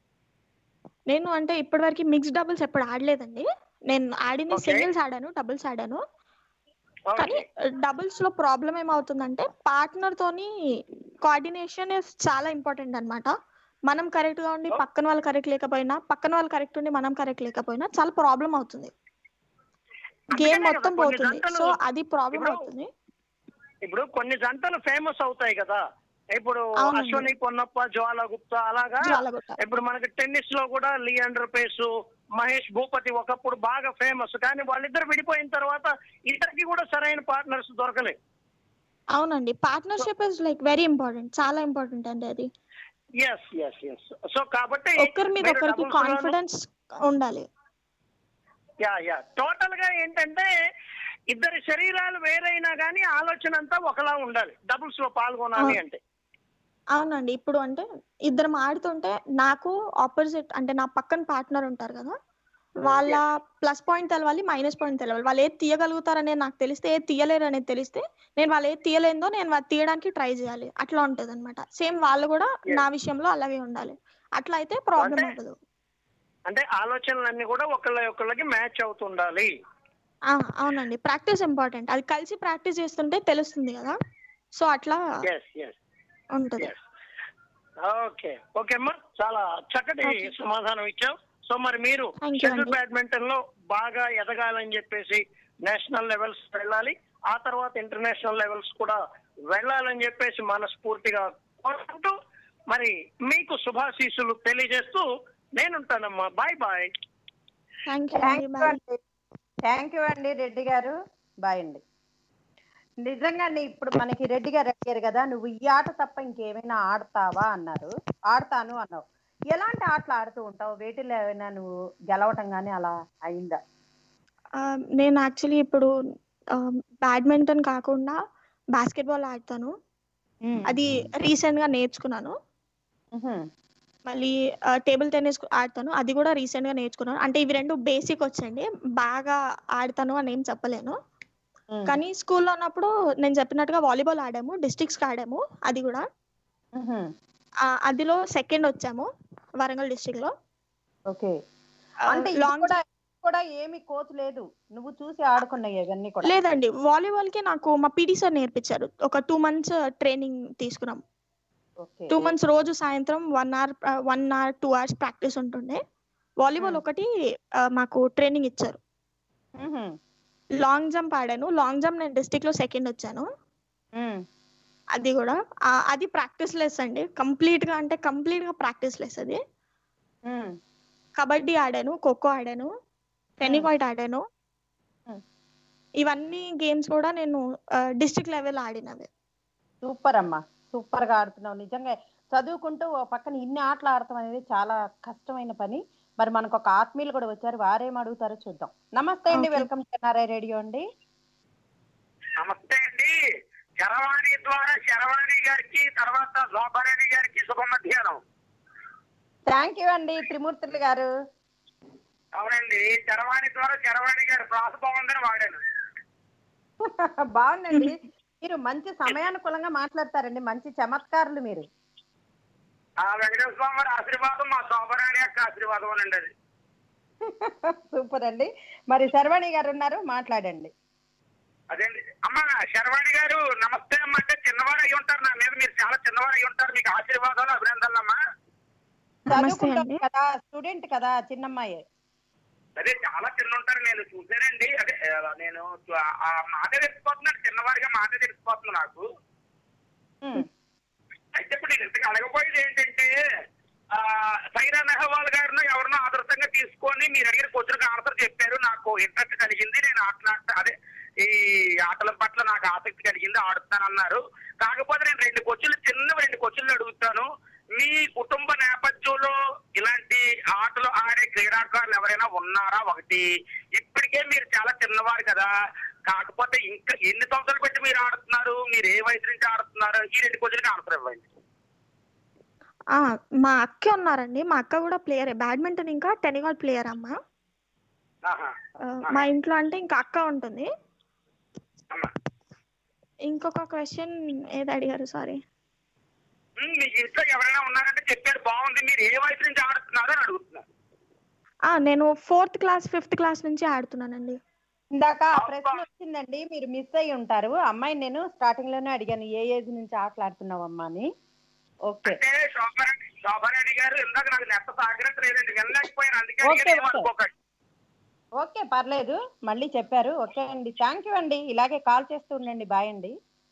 నేను అంటే ఇప్పటివరకు మిక్స్ డబుల్స్ ఎప్పుడు ఆడలేదండి. నేను ఆడింది Okay. సింగిల్స్ ఆడాను, డబుల్స్ ఆడాను. కానీ ఓకే డబుల్స్ లో ప్రాబ్లం ఏమవుతుందంటే పార్ట్నర్ తోని కోఆర్డినేషన్ చాలా ఇంపార్టెంట్ అన్నమాట. మనం కరెక్ట్ గా ఉండి Oh. పక్కన వాళ్ళు కరెక్ట్ లేకపోయినా, పక్కన వాళ్ళు కరెక్ట్ ఉండి మనం కరెక్ట్ లేకపోయినా చాలా ప్రాబ్లం అవుతుంది. గేమ్ అందుకనే మొత్తం కదా కొన్ని పోతుంది. జంటలు- సో అది ప్రాబ్లం ఇప్పుడు- అవుతుంది. ఇప్పుడు కొన్ని జంటలు ఫేమస్ అవుతాయి కదా, ఇప్పుడు అవునండి. అశ్వని పొన్నప్ప, జ్వాల గుప్తా, అలాగా జ్వాలగుట్ట. ఇప్పుడు మనకి టెన్నిస్ లో కూడా లియాండర్ పేసు, మహేష్ భూపతి ఒకప్పుడు బాగా ఫేమస్, కానీ వాళ్ళిద్దరు విడిపోయిన తర్వాత ఇద్దరికి కూడా సరైన పార్ట్నర్స్ దొరకలేదు. అవునండి, partnership is like very important, చాలా ఇంపార్టెంట్ అండి అది. ఎస్ ఎస్ ఎస్ సో కాబట్టి ఒకరి మీద మీరు ఒకరికి doubles లోను- కాన్ఫిడెన్స్ ఉండాలి. యా యా టోటల్ గా ఏంటంటే ఇద్దరి శరీరాలు వేరైనా కానీ ఆలోచన అంతా ఒకలా ఉండాలి డబుల్స్ లో పాల్గొనాలి అంటే. అవునండి, ఇప్పుడు అంటే ఇద్దరం ఆడుతుంటే నాకు ఆపోజిట్ అంటే నా పక్కన పార్ట్నర్ ఉంటారు కదా, వాళ్ళ ప్లస్ పాయింట్ తెలవాలి, మైనస్ పాయింట్ తెలవాలి. వాళ్ళు ఏది తీయగలుగుతారనేది నాకు తెలిస్తే, ఏది తీయలేరు అనేది తెలిస్తే నేను వాళ్ళు ఏది తీయలేదో నేను వాళ్ళు తీయడానికి ట్రై చేయాలి. అట్లా ఉంటది అనమాట. సేమ్ వాళ్ళు కూడా Yes. నా విషయంలో అలాగే ఉండాలి. అట్లా అయితే ప్రాబ్లం అంటే- అవ్వదు. అంటే ఆలోచనలన్నీ కూడా ఒకళ్ళ ఒకళ్ళకి మ్యాచ్ అవుతుండాలి. ఆ, అవునండి, ప్రాక్టీస్ ఇంపార్టెంట్. అది కలిసి ప్రాక్టీస్ చేస్తుంటే తెలుస్తుంది కదా. సో అట్లా ఎస్ ఎస్ ఉంటది. ఎస్ ఓకే ఓకే అమ్మా, చాలా చక్కటి Okay. సమాధానం ఇచ్చావు. సో మరి మీరు Thank you షటిల్ అండి. బ్యాడ్మింటన్ లో బాగా ఎదగాలని చెప్పేసి నేషనల్ లెవెల్స్ వెళ్ళాలి, ఆ తర్వాత ఇంటర్నేషనల్ లెవెల్స్ కూడా వెళ్ళాలని చెప్పేసి మనస్ఫూర్తిగా కోరుకుంటూ మరి మీకు శుభాశీస్సులు తెలియజేస్తూ నేనుంటానమ్మా. Bye bye. Thank you thank అండి, యూ బాయ్. అండి. థ్యాంక్ యూ అండి రెడ్డి గారు. బాయ్ అండి. నిజంగానే ఇప్పుడు మనకి రెడ్డి గారు అడిగారు కదా, నువ్వు ఈ ఆట తప్ప ఇంకేమైనా ఆడతావా అన్నారు. ఆడతాను అన్నావు. ఎలాంటి ఆటలు ఆడుతూ ఉంటావు? వేటిలో ఏమైనా నువ్వు గెలవటం కానీ అలా అయిందా? ఆ, నేను యాక్చువల్లీ ఇప్పుడు బ్యాడ్మింటన్ కాకుండా బాస్కెట్బాల్ ఆడతాను. అది రీసెంట్ గా నేర్చుకున్నాను. మ్హూ. మళ్ళీ టేబుల్ టెన్నిస్ ఆడతాను, అది కూడా రీసెంట్ గా నేర్చుకున్నాను. అంటే ఇవి రెండు బేసిక్ వచ్చండి, బాగా ఆడతాను అని ఏం చెప్పలేను. మ్. కానీ స్కూల్లో ఉన్నప్పుడు నేను చెప్పినట్టుగా వాలీబాల్ ఆడాము, డిస్ట్రిక్ట్స్ ఆడాము. అది కూడా మ్హూ. ఆ, అదిలో సెకండ్ వచ్చాము వరంగల్ డిస్ట్రిక్ట్ లో. ఓకే. అంటే ఇది లాంగ్ కూడా కూడా ఏమి కోచ్ లేదు, నువ్వు చూసి ఆడుకున్నాయి ఇవన్నీ కూడా? లేదండి, వాలీబాల్ కి నాకు మా పీటీ సార్ నేర్పించారు. ఒక టూ మంత్స్ ట్రైనింగ్ తీసుకున్నాం. ఓకే. టూ మంత్స్ రోజు సాయంత్రం one hour one hour two hours practice ఉంటుండే. వాలీబాల్ మ్. ఒకటి ఆ, మాకు ట్రైనింగ్ ఇచ్చారు. మ్హూ. లాంగ్ జంప్ ఆడాను. లాంగ్ జంప్ నేను డిస్ట్రిక్ట్ లో సెకండ్ వచ్చాను. మ్. అది కూడా ఆ, అది ప్రాక్టీస్ లెస్ అండి, కంప్లీట్ గా అంటే కంప్లీట్ గా ప్రాక్టీస్ లెస్ అది. మ్. కబడ్డీ ఆడాను, ఖోఖో ఆడాను, టెన్నికాయిట్ ఆడాను. మ్. ఇవన్నీ గేమ్స్ కూడా నేను డిస్ట్రిక్ట్ లెవెల్ ఆడినవి. సూపర్ అమ్మా, సూపర్ గా ఆడుతున్నావు. నిజంగా చదువుకుంటూ ఓ పక్కన ఇన్ని ఆటలు ఆడటం అనేది చాలా కష్టమైన పని. మరి మనకు ఒక ఆత్మీయులు కూడా వచ్చారు, వారేం అడుగుతారో చూద్దాం. నమస్తే అండి, Okay. Welcome to NRI radio అండి. నమస్తే అండి. శరవాణి ద్వారా శరవాణి గారికి, తర్వాత శోభారాణి గారికి శుభ మధ్యాహ్నం. థ్యాంక్ యూ అండి త్రిమూర్తులు గారు. అవునండి, శరవాణి ద్వారా శరవాణి గారు ప్రాస బాగుందని వాడాను. బాగుందండి, మీరు మంచి సమయానుకూలంగా మాట్లాడతారండి, మంచి చమత్కారులు మీరు. ఆ వెంకటేశ్వర స్వామి వారి ఆశీర్వాదం, మా శోభరాణి యొక్క ఆశీర్వాదం అనండి అది. సూపర్ అండి. మరి శర్వాణి గారు ఉన్నారు, మాట్లాడండి. అదేండి అమ్మ శరవాణి గారు, నమస్తే అమ్మ. అంటే చిన్నవారు అయి ఉంటారు, నా మీద మీరు చాలా చిన్నవారు అయి ఉంటారు. మీకు ఆశీర్వాదాలు, అభినందనలు అమ్మా. నమస్తే చదువుకుంటాం అండి. కదా, స్టూడెంట్ కదా, చిన్నమ్మాయి. అదే చాలా చిన్న ఉంటారు, నేను చూసానండి. అదే ఆ, నేను ఆ- ఆ మాట తెలిసిపోతున్నాను, చిన్నవారిగా మాట తెలిసిపోతుంది నాకు. ఉమ్, అయితే ఇప్పుడు నేను ఇంతకు అడగబోయేది ఏంటంటే, ఆ సైరా నెహ్వాల్ గారిని ఎవరినో ఆదర్శంగా తీసుకొని మీరు అడిగిన క్వశ్చన్ ఆన్సర్ చెప్పారు. నాకు ఇంట్రెస్ట్ కలిగింది, నేను ఆటలు అదే ఈ ఆటల పట్ల నాకు ఆసక్తి కలిగింది, ఆడుతాను అన్నారు. కాకపోతే నేను రెండు క్వశ్చన్లు, చిన్న రెండు క్వశ్చన్లు అడుగుతాను. మీ కుటుంబ నేపథ్యంలో ఇలాంటి ఆటలు ఆడే క్రీడాకారులు ఎవరైనా ఉన్నారా? ఒకటి, ఇప్పటికే మీరు చాలా చిన్నవారు కదా, కాకపోతే ఇంకా ఎన్ని సంవత్సరాలు పెట్టి మీరు ఆడుతున్నారు, మీరు ఏ వయసు నుంచి ఆడుతున్నారు, ఈ రెండు క్వశ్చన్కి ఆన్సర్ ఇవ్వండి. ఆ, మా అక్క ఉన్నారండి. మా అక్క కూడా ప్లేయర్, బ్యాడ్మింటన్ ఇంకా టెన్నిబాల్ ప్లేయర్ అమ్మ. ఆహా. ఆ, మా ఇంట్లో అంటే ఇంకా అక్క ఉంటుంది. అమ్మా. ఇంకొక క్వశ్చన్ ఏది అడిగారు? సారీ. ఉమ్, మీ ఇంట్లో ఎవరైనా ఉన్నారంటే చెప్పారు, బాగుంది. మీరు ఏ వయసు నుంచి ఆడుతున్నారు అని అడుగుతున్నారు. ఆ, నేను ఫోర్త్ క్లాస్ ఫిఫ్త్ క్లాస్ నుంచి ఆడుతున్నానండి. ఇందాక ఆ ప్రశ్న వచ్చిందండి, మీరు మిస్ అయ్యి ఉంటారు. అమ్మాయి నేను స్టార్టింగ్ లోనే అడిగాను, ఏ ఏజ్ నుంచి ఆటలాడుతున్నావు అమ్మా అని. ఓకే అంటే శోభారెడ్డి శోభారెడ్డి గారు ఇందాక నాకు నెత్త సాగినట్టు లేదండి, వెళ్ళలేకపోయాను, అందుకే ఓకే, అడిగాను, ఓకే. ఏమనుకోకండి. ఓకే, పర్లేదు, మళ్ళీ చెప్పారు. ఓకే అండి, థ్యాంక్ యూ అండి. ఇలాగే కాల్ చేస్తూ ఉండండి. బాయ్ అండి.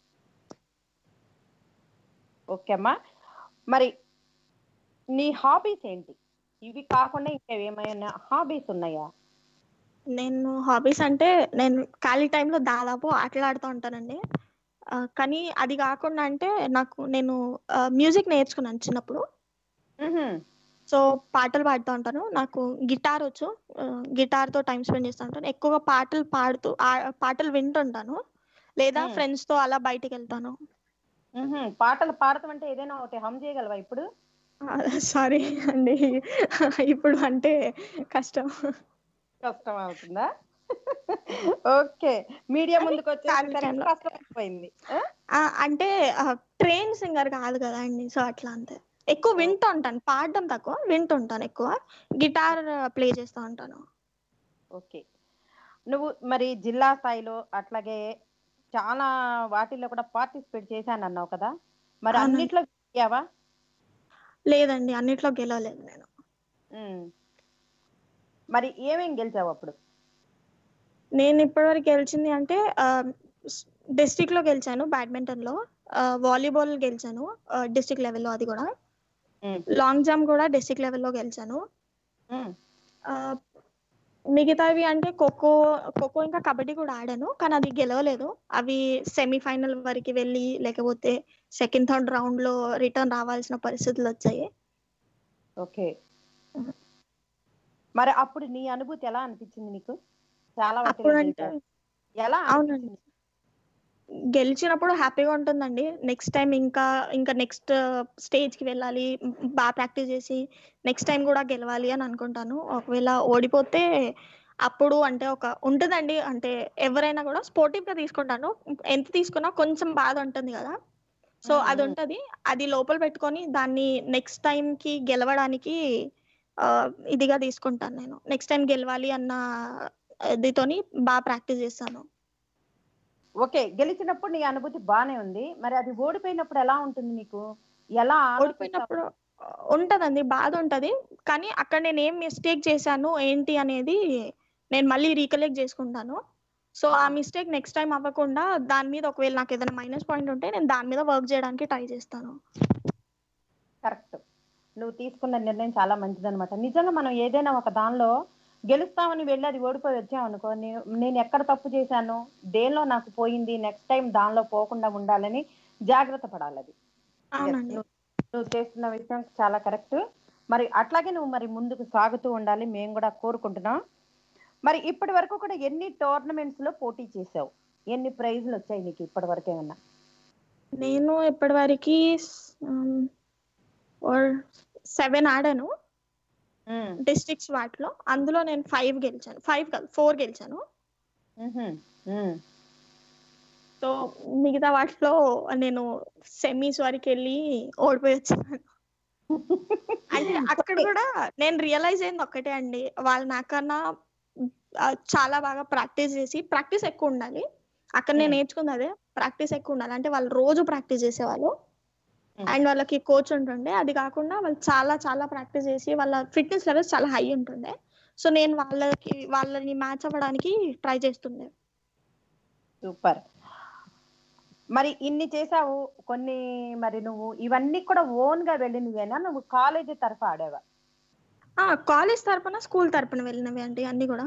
ఓకే అమ్మా, మరి నీ హాబీస్ ఏంటి? ఇవి కాకుండా ఇంకా ఏమైనా హాబీస్ ఉన్నాయా? నేను హాబీస్ అంటే నేను ఖాళీ టైంలో దాదాపు ఆటలు ఆడుతూ ఉంటానండి. ఆ, కానీ అది కాకుండా అంటే నాకు నేను మ్యూజిక్ నేర్చుకున్నాను చిన్నప్పుడు. మ్హమ్. సో పాటలు పాడుతూ ఉంటాను. నాకు గిటార్ వచ్చు. ఆ, గిటార్తో టైం స్పెండ్ చేస్తూ ఉంటాను. ఎక్కువగా పాటలు పాడుతూ ఆ- పాటలు వింటుంటాను, లేదా మ్మ్. ఫ్రెండ్స్తో అలా బయటికి వెళ్తాను. మ్హమ్. పాటలు పాడటం అంటే ఏదైనా ఒకటి హమ్ చేయగలవా ఇప్పుడు? సారీ అండి, ఇప్పుడు అంటే కష్టం. కష్టం అవుతుందా? ఓకే, మీడియా ముందుకు ఖాళీ వచ్చేసరికి టైంలో కష్టం అయిపోయింది. ఆ? ఆ, అంటే ట్రైన్ సింగర్ కాదు కదా అండి, సో అట్లా అంతే. ఎక్కువ వింటూ ఉంటాను, పాడడం తక్కువ, వింటుంటాను ఎక్కువ. గిటార్ ప్లే చేస్తూ ఉంటాను. ఓకే, నువ్వు మరి జిల్లా స్థాయిలో అట్లాగే చాలా వాటిల్లో కూడా పార్టిసిపేట్ చేశాను అన్నావు కదా, మరి అవునండి. అన్నిట్లో గెలిచావా? లేదండి, అన్నిట్లో గెలవలేదు నేను. ఉమ్. మరి ఏమేం గెలిచావు అప్పుడు? నేను ఇప్పటివరకు గెలిచింది అంటే డిస్ట్రిక్ట్ లో గెలిచాను, బ్యాడ్మింటన్ లో. వాలీబాల్ గెలిచాను డిస్ట్రిక్ట్ లెవెల్లో, అది కూడా. ఉమ్. లాంగ్ జంప్ కూడా డిస్ట్రిక్ట్ లెవెల్లో గెలిచాను. ఉమ్. ఆ, మిగతావి అంటే ఖోఖో ఖోఖో ఇంకా కబడ్డీ కూడా ఆడాను, కానీ అది గెలవలేదు. అవి సెమీఫైనల్ వరకు వెళ్ళి, లేకపోతే సెకండ్ థర్డ్ రౌండ్ లో రిటర్న్ రావాల్సిన పరిస్థితులు వచ్చాయి. ఓకే, మరి అప్పుడు నీ అనుభూతి ఎలా అనిపించింది నీకు? చాలా వాటిల్లో అప్పుడంటే గెలిచావు, ఎలా అవునండి, అనిపించింది? గెలిచినప్పుడు హ్యాపీగా ఉంటుందండి. నెక్స్ట్ టైం ఇంకా ఇంకా నెక్స్ట్ స్టేజ్కి వెళ్ళాలి, బాగా ప్రాక్టీస్ చేసి నెక్స్ట్ టైం కూడా గెలవాలి అని అనుకుంటాను. ఒకవేళ ఓడిపోతే అప్పుడు అంటే ఒక ఉంటుందండి, అంటే ఎవరైనా కూడా స్పోర్టివ్గా తీసుకుంటాను. ఎంత తీసుకున్నా కొంచెం బాధ ఉంటుంది కదా, సో ఉమ్, అది ఉమ్. ఉంటుంది. అది లోపల పెట్టుకొని దాన్ని నెక్స్ట్ టైంకి గెలవడానికి ఆ, ఇదిగా తీసుకుంటాను. నేను నెక్స్ట్ టైం గెలవాలి అన్న ఇదితోని బాగా ప్రాక్టీస్ చేస్తాను. ఓకే, గెలిచినప్పుడు నీ అనుభూతి బానే ఉంది, మరి అది ఓడిపోయినప్పుడు ఎలా ఉంటుంది నీకు? ఎలా ఆలోచిస్తావు? ఓడిపోయినప్పుడు ఉంటదండి, బాధ ఉంటది. కానీ అక్కడ నేను ఏం మిస్టేక్ చేశాను ఏంటి అనేది నేను మళ్ళీ రీకలెక్ట్ చేసుకుంటాను. సో ఆ మిస్టేక్ నెక్స్ట్ టైం అవ్వకుండా దాని మీద ఒకవేళ నాకు ఏదైనా మైనస్ పాయింట్ ఉంటే నేను దాని మీద వర్క్ చేయడానికి ట్రై చేస్తాను. కరెక్ట్, నువ్వు తీసుకున్న నిర్ణయం చాలా మంచిదన్నమాట. నిజంగా మనం ఏదైనా ఒక దానిలో గెలుస్తామని వెళ్ళి అది ఓడిపోయి వచ్చామనుకో, నేను నేను ఎక్కడ తప్పు చేశాను, దేనిలో నాకు పోయింది, నెక్స్ట్ టైం దానిలో పోకుండా ఉండాలని జాగ్రత్త పడాలి. అది అవునండి. నువ్వు నువ్వు చేస్తున్న విషయం చాలా కరెక్ట్. మరి అట్లాగే నువ్వు మరి ముందుకు సాగుతూ ఉండాలి, మేము కూడా కోరుకుంటున్నాం. మరి ఇప్పటి వరకు కూడా ఎన్ని టోర్నమెంట్స్ లో పోటీ చేసావు, ఎన్ని ప్రైజ్లు వచ్చాయి నీకు ఇప్పటి వరకు ఏమన్నా? నేను ఇప్పటి వరకు సెవెన్ ఆడాను డిస్ట్రిక్ట్స్ వాటిలో. అందులో నేను ఫైవ్ గెలిచాను, ఫైవ్ కాదు ఫోర్ గెలిచాను. సో మిగతా వాటిలో నేను సెమీస్ వరకు వెళ్ళి ఓడిపోయి వచ్చాను. అంటే అక్కడ కూడా నేను రియలైజ్ అయింది ఒక్కటే అండి, వాళ్ళు నాకన్నా ఆ, చాలా బాగా ప్రాక్టీస్ చేసి, ప్రాక్టీస్ ఎక్కువ ఉండాలి అక్కడ. నేను నేర్చుకుంది అదే, ప్రాక్టీస్ ఎక్కువ ఉండాలి. అంటే వాళ్ళు రోజు ప్రాక్టీస్ చేసేవాళ్ళు అండ్ వాళ్ళకి కోచ్ ఉంటుండే. అది కాకుండా వాళ్ళు చాలా చాలా ప్రాక్టీస్ చేసి వాళ్ళ ఫిట్నెస్ లెవెల్స్ చాలా హై ఉంటుండే. సో నేను వాళ్ళకి వాళ్ళని మ్యాచ్ అవ్వడానికి ట్రై చేస్తుండే. సూపర్. మరి ఇన్ని చేసావు కొన్ని, మరి నువ్వు ఇవన్నీ కూడా ఓన్ గా వెళ్ళినవేనా, నువ్వు కాలేజీ తరఫు ఆడేవా? ఆ కాలేజ్ తరపున స్కూల్ తరపున వెళ్ళినవి అండి అన్ని కూడా.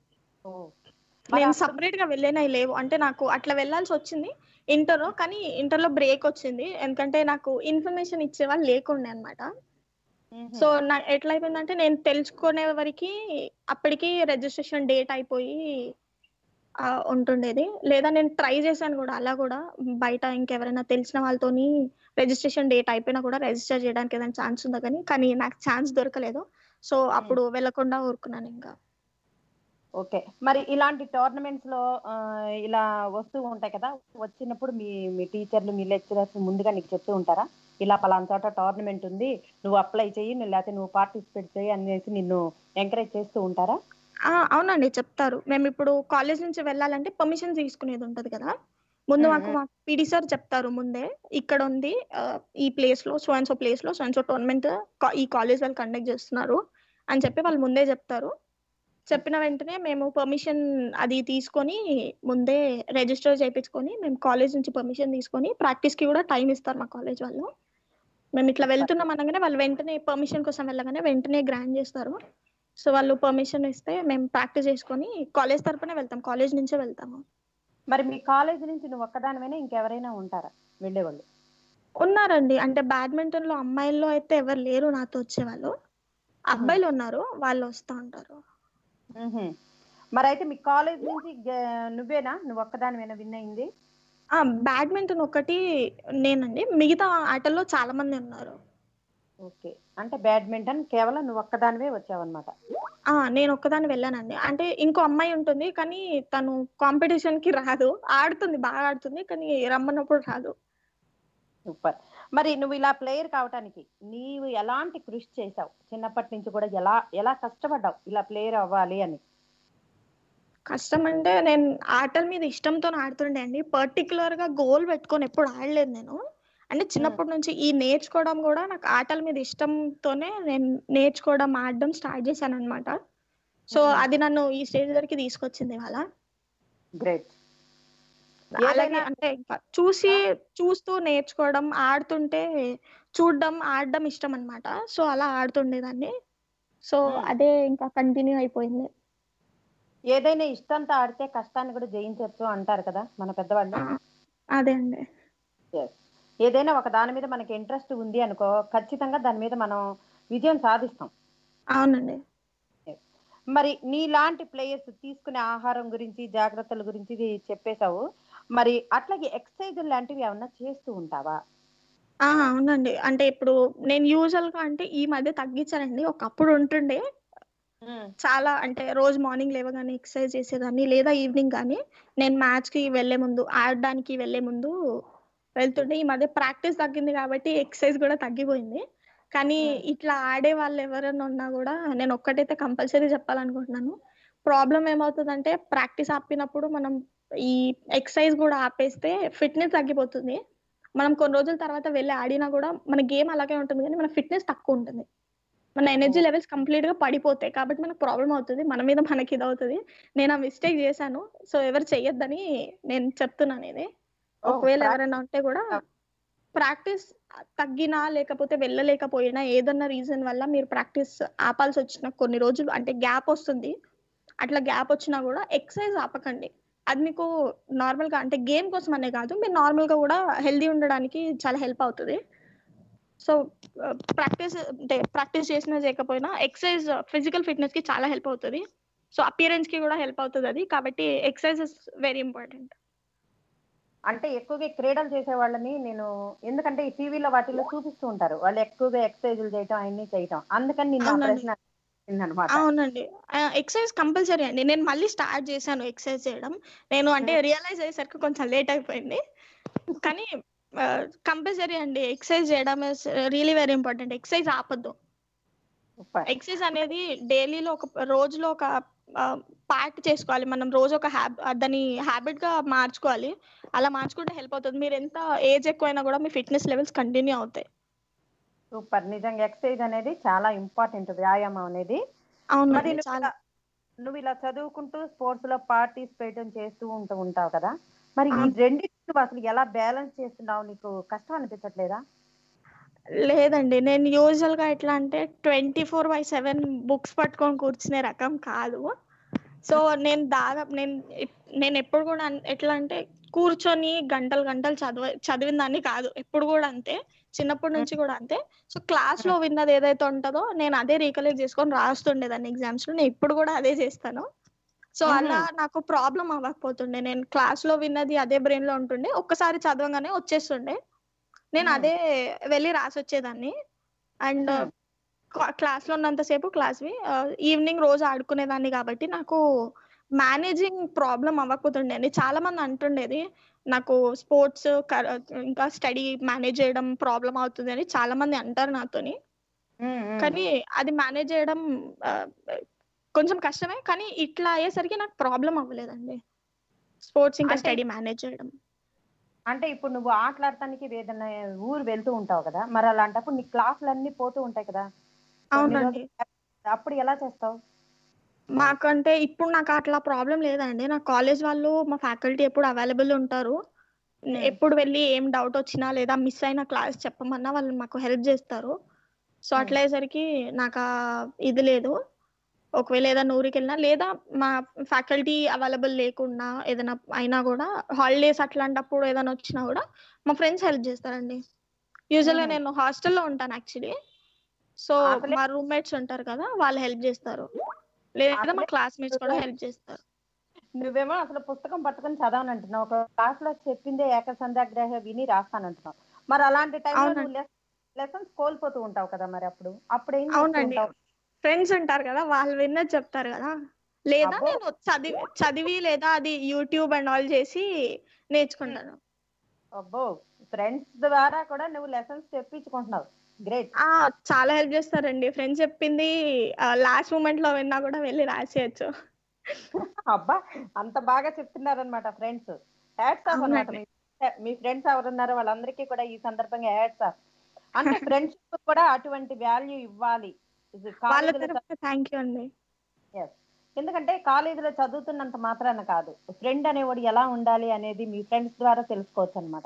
నేను సపరేట్ గా వెళ్ళినవి లేవు. అంటే నాకు అట్లా వెళ్ళాల్సి వచ్చింది ఇంటర్, కానీ ఇంటర్ లో బ్రేక్ వచ్చింది ఎందుకంటే నాకు ఇన్ఫర్మేషన్ ఇచ్చే వాళ్ళు లేకుండే అనమాట. సో నా ఎట్లా అయిపోయిందంటే నేను తెలుసుకునే వరకు అప్పటికి రిజిస్ట్రేషన్ డేట్ అయిపోయి ఆ, ఉంటుండేది. లేదా నేను ట్రై చేశాను కూడా, అలా కూడా బయట ఇంకెవరైనా తెలిసిన వాళ్ళతోని రిజిస్ట్రేషన్ డేట్ అయిపోయినా కూడా రిజిస్టర్ చేయడానికి ఏదైనా ఛాన్స్ ఉందా కానీ కానీ నాకు ఛాన్స్ దొరకలేదు. సో అప్పుడు వెళ్ళకుండా ఊరుకున్నాను ఇంకా. ఓకే. మరి ఇలాంటి టోర్నమెంట్స్ లో ఆ, ఇలా వస్తూ ఉంటాయి కదా, వచ్చినప్పుడు మీ మీ టీచర్లు మీ లెక్చరర్స్ ముందుగా నీకు చెప్తూ ఉంటారా, ఇలా పలానా చోట టోర్నమెంట్ ఉంది, నువ్వు అప్లై చెయ్యి, నువ్వు లేకపోతే నువ్వు పార్టిసిపేట్ చేయి అనేసి నిన్ను ఎంకరేజ్ చేస్తూ ఉంటారా? ఆ అవునండి చెప్తారు. మేము ఇప్పుడు కాలేజ్ నుంచి వెళ్ళాలంటే పర్మిషన్ తీసుకునేది ఉంటది కదా, ముందు మాకు మా పీడీ సార్ చెప్తారు ముందే, ఇక్కడ ఉంది ఆ, ఈ ప్లేస్ లో సో అండ్ సో ప్లేస్ లో సో అండ్ సో టోర్నమెంట్ ఈ కాలేజ్ వాళ్ళు కండక్ట్ చేస్తున్నారు అని చెప్పి వాళ్ళు ముందే చెప్తారు. చెప్పిన వెంటనే మేము పర్మిషన్ అది తీసుకొని ముందే రిజిస్టర్ చేయించుకొని మేము కాలేజ్ నుంచి పర్మిషన్ తీసుకొని ప్రాక్టీస్ కి కూడా టైం ఇస్తారు మా కాలేజ్ వాళ్ళు. మేము ఇట్లా వెళ్తున్నాం అనగానే వాళ్ళు వెంటనే పర్మిషన్ కోసం వెళ్ళగానే వెంటనే గ్రాండ్ చేస్తారు. సో వాళ్ళు పర్మిషన్ ఇస్తే మేము ప్రాక్టీస్ చేసుకొని కాలేజ్ తరపునే వెళ్తాం, కాలేజ్ నుంచే వెళ్తాము. మరి మీ కాలేజ్ నుంచి నువ్వు ఒక్కదానివైనా ఇంకెవరైనా ఉంటారా వెళ్ళేవాళ్ళు? ఉన్నారండి, అంటే బ్యాడ్మింటన్ లో అమ్మాయిల్లో అయితే ఎవరు లేరు నాతో వచ్చేవాళ్ళు, అబ్బాయిలు ఉన్నారు, వాళ్ళు వస్తూ ఉంటారు. మ్హూ. మరి అయితే మీ కాలేజ్ నుంచి గె- నువ్వేనా నువ్వు ఒక్కదానివైనా విన్ అయింది? ఆ బ్యాడ్మింటన్ ఒకటి నేనండి, మిగతా ఆటల్లో చాలా మంది ఉన్నారు. ఓకే. అంటే బ్యాడ్మింటన్ కేవలం నువ్వు ఒక్కదానివే వచ్చావన్నమాట. ఆ నేను ఒక్కదాన్ని వెళ్ళానండి. అంటే ఇంకో అమ్మాయి ఉంటుంది కానీ తను కాంపిటీషన్ కి రాదు, ఆడుతుంది బాగా ఆడుతుంది కానీ రమ్మన్నప్పుడు రాదు. సూపర్. మరి నువ్వు ఇలా ప్లేయర్ కావటానికి నీవు ఎలాంటి కృషి చేసావు, చిన్నప్పటి నుంచి కూడా ఎలా ఎలా కష్టపడ్డావు ఇలా ప్లేయర్ అవ్వాలి అని? కష్టం అంటే నేను ఆటల మీద ఇష్టంతో ఆడుతుండే అండి, పర్టికులర్ గా గోల్ పెట్టుకొని ఎప్పుడు ఆడలేదు నేను. అంటే చిన్నప్పటి నుంచి ఈ నేర్చుకోవడం కూడా నాకు ఆటల మీద ఇష్టంతోనే నేను నేర్చుకోవడం ఆడడం స్టార్ట్ చేశాను అనమాట. సో అది నన్ను ఈ స్టేజ్ వరకు తీసుకొచ్చింది ఇవాళ. గ్రేట్. అలాగే అంటే ఇంకా చూసి చూస్తూ నేర్చుకోవడం, ఆడుతుంటే చూడడం ఆడడం ఇష్టం అన్నమాట. సో అలా ఆడుతుండేదాన్ని. సో అదే ఇంకా కంటిన్యూ అయిపోయింది. ఏదైనా ఇష్టంతో ఆడితే కష్టాన్ని కూడా జయించవచ్చు అంటారు కదా మన పెద్దవాళ్ళు. ఆ, అదే అండి. Yes. ఏదైనా ఒక దాని మీద మనకి ఇంట్రెస్ట్ ఉంది అనుకో, ఖచ్చితంగా దాని మీద మనం విజయం సాధిస్తాం. అవునండి. మరి నీలాంటి ప్లేయర్స్ తీసుకునే ఆహారం గురించి జాగ్రత్తల గురించి ఇది చెప్పేశావు. మరి అట్లాగే ఎక్సర్సైజ్ లాంటివి ఏమన్నా చేస్తూ ఉంటావా? ఆ అవునండి, అంటే ఇప్పుడు నేను యూజువల్ గా అంటే ఈ మధ్య తగ్గించానండి. ఒకప్పుడు ఉంటుండే చాలా, అంటే రోజు మార్నింగ్ లేవగానే ఎక్సర్సైజ్ చేసేదాన్ని, లేదా ఈవినింగ్ కానీ నేను మ్యాచ్ కి వెళ్లే ముందు ఆడడానికి వెళ్లే ముందు వెళ్తుండే. ఈ మధ్య ప్రాక్టీస్ తగ్గింది కాబట్టి ఎక్సర్సైజ్ కూడా తగ్గిపోయింది. కానీ ఇట్లా ఆడే వాళ్ళు ఎవరైనా ఉన్నా కూడా నేను ఒక్కటైతే కంపల్సరీ చెప్పాలనుకుంటున్నాను, ప్రాబ్లం ఏమవుతుందంటే ప్రాక్టీస్ ఆపినప్పుడు మనం ఈ ఎక్సర్సైజ్ కూడా ఆపేస్తే ఫిట్నెస్ తగ్గిపోతుంది. మనం కొన్ని రోజుల తర్వాత వెళ్ళి ఆడినా కూడా మన గేమ్ అలాగే ఉంటుంది కానీ మన ఫిట్నెస్ తక్కువ ఉంటుంది, మన ఎనర్జీ లెవెల్స్ కంప్లీట్ గా పడిపోతాయి. కాబట్టి మనకు ప్రాబ్లం అవుతుంది, మన మీద మనకి ఇది అవుతుంది. నేను ఆ మిస్టేక్ చేశాను, సో ఎవరు చెయ్యొద్దని నేను చెప్తున్నాను ఇది. ఒకవేళ ఎవరైనా ఉంటే కూడా ప్రాక్టీస్ తగ్గినా లేకపోతే వెళ్ళలేకపోయినా ఏదన్నా రీజన్ వల్ల మీరు ప్రాక్టీస్ ఆపాల్సి వచ్చిన కొన్ని రోజులు అంటే గ్యాప్ వస్తుంది. అట్లా గ్యాప్ వచ్చినా కూడా ఎక్సర్సైజ్ ఆపకండి. అది మీకు నార్మల్గా అంటే గేమ్ కోసం అనే కాదు, మీరు నార్మల్గా కూడా హెల్దీ ఉండడానికి చాలా హెల్ప్ అవుతుంది. సో ప్రాక్టీస్ అంటే ప్రాక్టీస్ చేసినా చేయకపోయినా ఎక్సర్సైజ్ ఫిజికల్ ఫిట్నెస్ కి చాలా హెల్ప్ అవుతుంది. సో అపియరెన్స్ కి కూడా హెల్ప్ అవుతుంది అది. కాబట్టి ఎక్సర్సైజ్ ఇస్ వెరీ ఇంపార్టెంట్. అంటే ఎక్కువగా ఈ క్రీడలు చేసే వాళ్ళని నేను ఎందుకంటే ఈ టీవీలో వాటిల్లో చూపిస్తూ ఉంటారు, వాళ్ళు ఎక్కువగా ఎక్సర్సైజులు చేయటం అవన్నీ చేయటం, అందుకని నిన్న ఆ అవునండి. ప్రశ్న అన్నమాట. అవునండి. ఎక్సర్సైజ్ కంపల్సరీ అండి. నేను మళ్ళీ స్టార్ట్ చేశాను ఎక్సర్సైజ్ చేయడం. నేను అంటే రియలైజ్ అయ్యేసరికి కొంచెం లేట్ అయిపోయింది. కానీ కంపల్సరీ అండి ఎక్సర్సైజ్ చేయడం is really very important. Exercise ఆపద్దు. సూపర్. ఎక్సర్సైజ్ అనేది డైలీలో ఒక రోజులో ఒక పార్ట్ చేసుకోవాలి. మనం రోజు ఒక హ్యాబ్ దాన్ని హ్యాబిట్ గా మార్చుకోవాలి. అలా మార్చుకుంటే హెల్ప్ అవుతుంది. మీరు ఎంత ఏజ్ ఎక్కువైనా కూడా మీ ఫిట్నెస్ లెవెల్స్ కంటిన్యూ అవుతాయి. సూపర్. నిజంగా ఎక్సర్సైజ్ అనేది చాలా ఇంపార్టెంట్, వ్యాయామం అనేది. మరి అవునండి నువ్వు చాలా. ఇలా నువ్వు ఇలా చదువుకుంటూ స్పోర్ట్స్ లో పార్టిసిపేట్ చేస్తూ ఉంటూ ఉంటావు కదా, మరి ఈ అవును. రెండింటిని అసలు ఎలా బ్యాలెన్స్ చేస్తున్నావు? నీకు కష్టం అనిపించట్లేదా? లేదండి. నేను యూజువల్ గా ఎట్లా అంటే twenty four by seven books పట్టుకొని కూర్చునే రకం కాదు. సో నేను దాదాపు నేను ఇప్- నేను ఎప్పుడు కూడా అన్- ఎట్లా అంటే కూర్చొని గంటలు గంటలు చదివ చదివిన దాన్ని కాదు. ఎప్పుడు కూడా అంతే, చిన్నప్పటి నుంచి కూడా అంతే. సో క్లాస్ లో విన్నది ఏదైతే ఉంటుందో నేను అదే రీకలెక్ట్ చేసుకొని రాస్తుండేదాన్ని ఎగ్జామ్స్ లో. నేను ఇప్పుడు కూడా అదే చేస్తాను. సో అలా నాకు ప్రాబ్లం అవ్వకపోతుండే. నేను క్లాస్ లో విన్నది అదే బ్రెయిన్ లో ఉంటుండే, ఒక్కసారి చదవగానే వచ్చేస్తుండే. నేను అదే వెళ్ళి రాసి వచ్చేదాన్ని. అండ్ క్లాస్ లో ఉన్నంతసేపు క్లాస్వి, ఈవినింగ్ రోజు ఆడుకునేదాన్ని కాబట్టి నాకు మేనేజింగ్ ప్రాబ్లం అవ్వకపోతుండే అండి. చాలా మంది అంటుండేది నాకు స్పోర్ట్స్ ఇంకా స్టడీ మేనేజ్ చేయడం ప్రాబ్లం అవుతుంది అని చాలా మంది అంటారు నాతోని. కానీ అది మేనేజ్ చేయడం ఆ, కొంచెం కష్టమే. కానీ ఇట్లా అయ్యేసరికి నాకు ప్రాబ్లం అవ్వలేదండి స్పోర్ట్స్ ఇంకా అంటే స్టడీ మేనేజ్ చేయడం. అంటే ఇప్పుడు నువ్వు ఆటలాడటానికి ఏదైనా ఊరు వెళ్తూ ఉంటావు కదా, మరి అలాంటప్పుడు నీ క్లాసులు అన్ని పోతూ ఉంటాయి కదా, కొన్ని అవునండి. రోజులు అప్పుడు ఎలా చేస్తావు? మాకంటే ఇప్పుడు నాకు అట్లా ప్రాబ్లం లేదండి. నా కాలేజ్ వాళ్ళు మా ఫ్యాకల్టీ ఎప్పుడు అవైలబుల్ ఉంటారు. ఎప్పుడు వెళ్ళి ఏం డౌట్ వచ్చినా లేదా మిస్ అయిన క్లాస్ చెప్పమన్నా వాళ్ళు మాకు హెల్ప్ చేస్తారు. సో అట్లా అయ్యేసరికి నాకు ఆ ఇది లేదు. ఒకవేళ ఏదైనా ఊరికి వెళ్ళినా లేదా మా ఫ్యాకల్టీ అవైలబుల్ లేకున్నా ఏదైనా అయినా కూడా హాలిడేస్ అట్లాంటప్పుడు ఏదైనా వచ్చినా కూడా మా ఫ్రెండ్స్ హెల్ప్ చేస్తారండి. యూజువల్గా నేను హాస్టల్లో ఉంటాను యాక్చువల్లీ. సో అసలే మా రూమ్మేట్స్ ఉంటారు కదా, వాళ్ళు హెల్ప్ చేస్తారు. లేదా మా అసలే క్లాస్మేట్స్ కూడా హెల్ప్ చేస్తారు. నువ్వేమో అసలు పుస్తకం పట్టుకొని చదవనంటున్నావు, ఒక క్లాస్ లో చెప్పిందే ఏకసంధాగ్రహ విని రాస్తానంటున్నావు. మరి అలాంటి టైంలో అవునండి. నువ్వు లెసన్స్ కోల్పోతూ ఉంటావు కదా, మరి అప్పుడు అప్పుడు ఏం చేస్తూ అవునండి. ఉంటావు? ఫ్రెండ్స్ ఉంటారు కదా, వాళ్ళు విన్నది చెప్తారు కదా. లేదా అబ్బో. నేను చదివి చదివి లేదా అది యూట్యూబ్ అండ్ ఆల్ చేసి నేర్చుకుంటాను. అబ్బో, ఫ్రెండ్స్ ద్వారా కూడా నువ్వు లెసన్స్ చెప్పించుకుంటున్నావు. గ్రేట్. ఆ చాలా హెల్ప్ చేస్తారండి. ఫ్రెండ్స్ చెప్పింది లాస్ట్ మూమెంట్ లో విన్నా కూడా వెళ్ళి రాసేయచ్చు. అబ్బా, అంత బాగా చెప్తున్నారనమాట ఫ్రెండ్స్. హ్యాట్స్ ఆఫ్ అనమాట. అవునండి. మీ మీ ఫ్రెండ్స్ ఎవరున్నారో వాళ్ళందరికీ కూడా ఈ సందర్భంగా హ్యాట్స్ ఆఫ్. అంటే ఫ్రెండ్షిప్ కూడా అటువంటి వాల్యూ ఇవ్వాలి. ఇది వాళ్ళ కాలేజీలో తరఫున థ్యాంక్ యూ అండి. yes. ఎందుకంటే కాలేజీలో చదువుతున్నంత మాత్రాన కాదు, ఫ్రెండ్ అనేవాడు ఎలా ఉండాలి అనేది మీ ఫ్రెండ్స్ ద్వారా తెలుసుకోవచ్చు అనమాట.